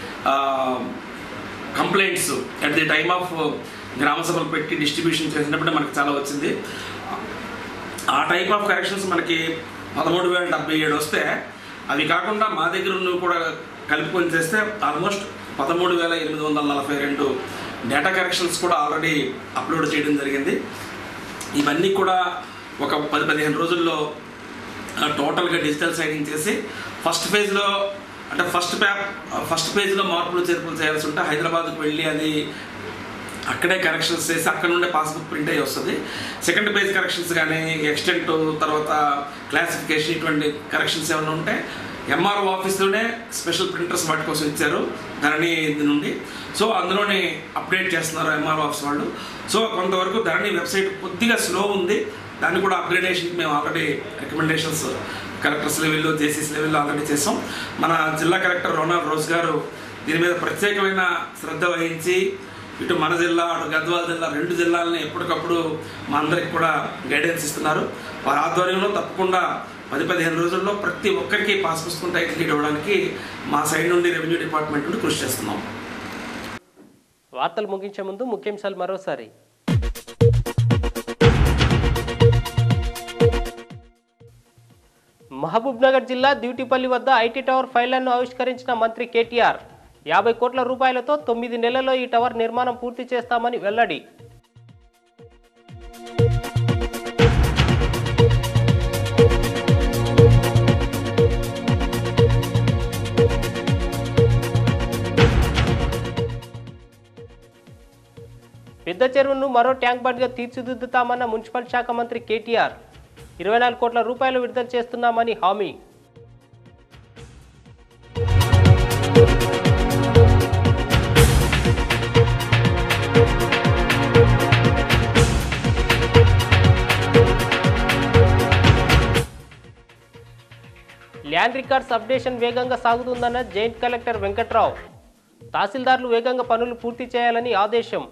complaints at the time of గ్రామ సభలు పెట్టి డిస్ట్రిబ్యూషన్ చేసినప్పుడే మనకి చాలా వచ్చింది. ఆ టైప్ ఆఫ్ కరెక్షన్స్ మనకి పదమూడు వేల డెబ్బై ఏడు వస్తే అవి కాకుండా మా దగ్గర ఉన్నవి కూడా కలుపుకొని చేస్తే ఆల్మోస్ట్ పదమూడు వేల ఎనిమిది వందల నలభై రెండు డేటా కరెక్షన్స్ కూడా ఆల్రెడీ అప్లోడ్ చేయడం జరిగింది. ఇవన్నీ కూడా ఒక పది పదిహేను రోజుల్లో టోటల్గా డిజిటల్ సైడింగ్ చేసి ఫస్ట్ ఫేజ్లో అంటే ఫస్ట్ ప్యా ఫస్ట్ పేజ్లో మార్పులు చేర్పులు చేయాల్సి ఉంటే హైదరాబాద్కు వెళ్ళి అది అక్కడే కరెక్షన్స్ చేసి అక్కడ నుండే పాస్బుక్ ప్రింట్ అయ్యి వస్తుంది. సెకండ్ పేజ్ కరెక్షన్స్ కానీ ఎక్స్టెంట్ తర్వాత క్లాసిఫికేషన్ ఇటువంటి కరెక్షన్స్ ఏమైనా ఉంటే ఎంఆర్ఓ ఆఫీస్లోనే స్పెషల్ ప్రింటర్స్ వాటి కోసం ఇచ్చారు ధరణి నుండి. సో అందులోనే అప్డేట్ చేస్తున్నారు ఎంఆర్ఓ ఆఫీస్ వాళ్ళు. సో కొంతవరకు ధరణి వెబ్సైట్ కొద్దిగా స్లో ఉంది, దాన్ని కూడా అప్గ్రేడేషన్కి మేము ఆల్రెడీ రికమెండేషన్స్ కలెక్టర్స్ లెవెల్లో జేసీసీ లెవెల్లో ఆల్రెడీ చేసాం. మన జిల్లా కలెక్టర్ రోనాల్డ్ రోజ్ గారు దీని మీద ప్రత్యేకమైన శ్రద్ధ వహించి ఇటు మన జిల్లా అటు గద్వాల జిల్లా రెండు జిల్లాలని ఎప్పటికప్పుడు మా అందరికి కూడా గైడెన్స్ ఇస్తున్నారు. వారి ఆధ్వర్యంలో తప్పకుండా పది పదిహేను రోజుల్లో ప్రతి ఒక్కరికి పాస్ పుస్తకం టైటిల్ డీడ్ ఇవ్వడానికి మా సైడ్ నుండి రెవెన్యూ డిపార్ట్మెంట్ నుండి కృషి చేస్తున్నాం. వార్తలు ముగించే ముందు ముఖ్యాంశాలు మరోసారి. మహబూబ్నగర్ జిల్లా డ్యూటీపల్లి వద్ద ఐటీ టవర్ ఫైళ్లను ఆవిష్కరించిన మంత్రి కేటీఆర్. యాభై కోట్ల రూపాయలతో తొమ్మిది నెలల్లో ఈ టవర్ నిర్మాణం పూర్తి చేస్తామని వెల్లడి. పెద్ద చెరువును మరో ట్యాంక్ బండ్గా తీర్చిదిద్దుతామన్న మున్సిపల్ శాఖ మంత్రి కేటీఆర్. ఇరవై నాలుగు కోట్ల రూపాయలు విడుదల చేస్తున్నామని హామీ. ల్యాండ్ రికార్డ్స్ అప్డేషన్ వేగంగా సాగుతుందన్న జాయింట్ కలెక్టర్ వెంకట్రావు. తహసీల్దార్లు వేగంగా పనులు పూర్తి చేయాలని ఆదేశం.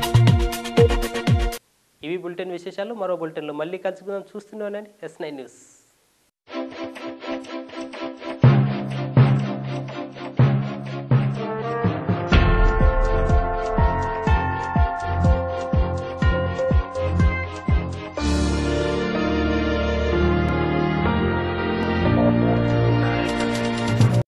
ఇవి బులెటిన్ విశేషాలు. మరో బులెటిన్లో మళ్ళీ కలుసుకుందాం. చూస్తూనే ఎస్ నైన్ న్యూస్.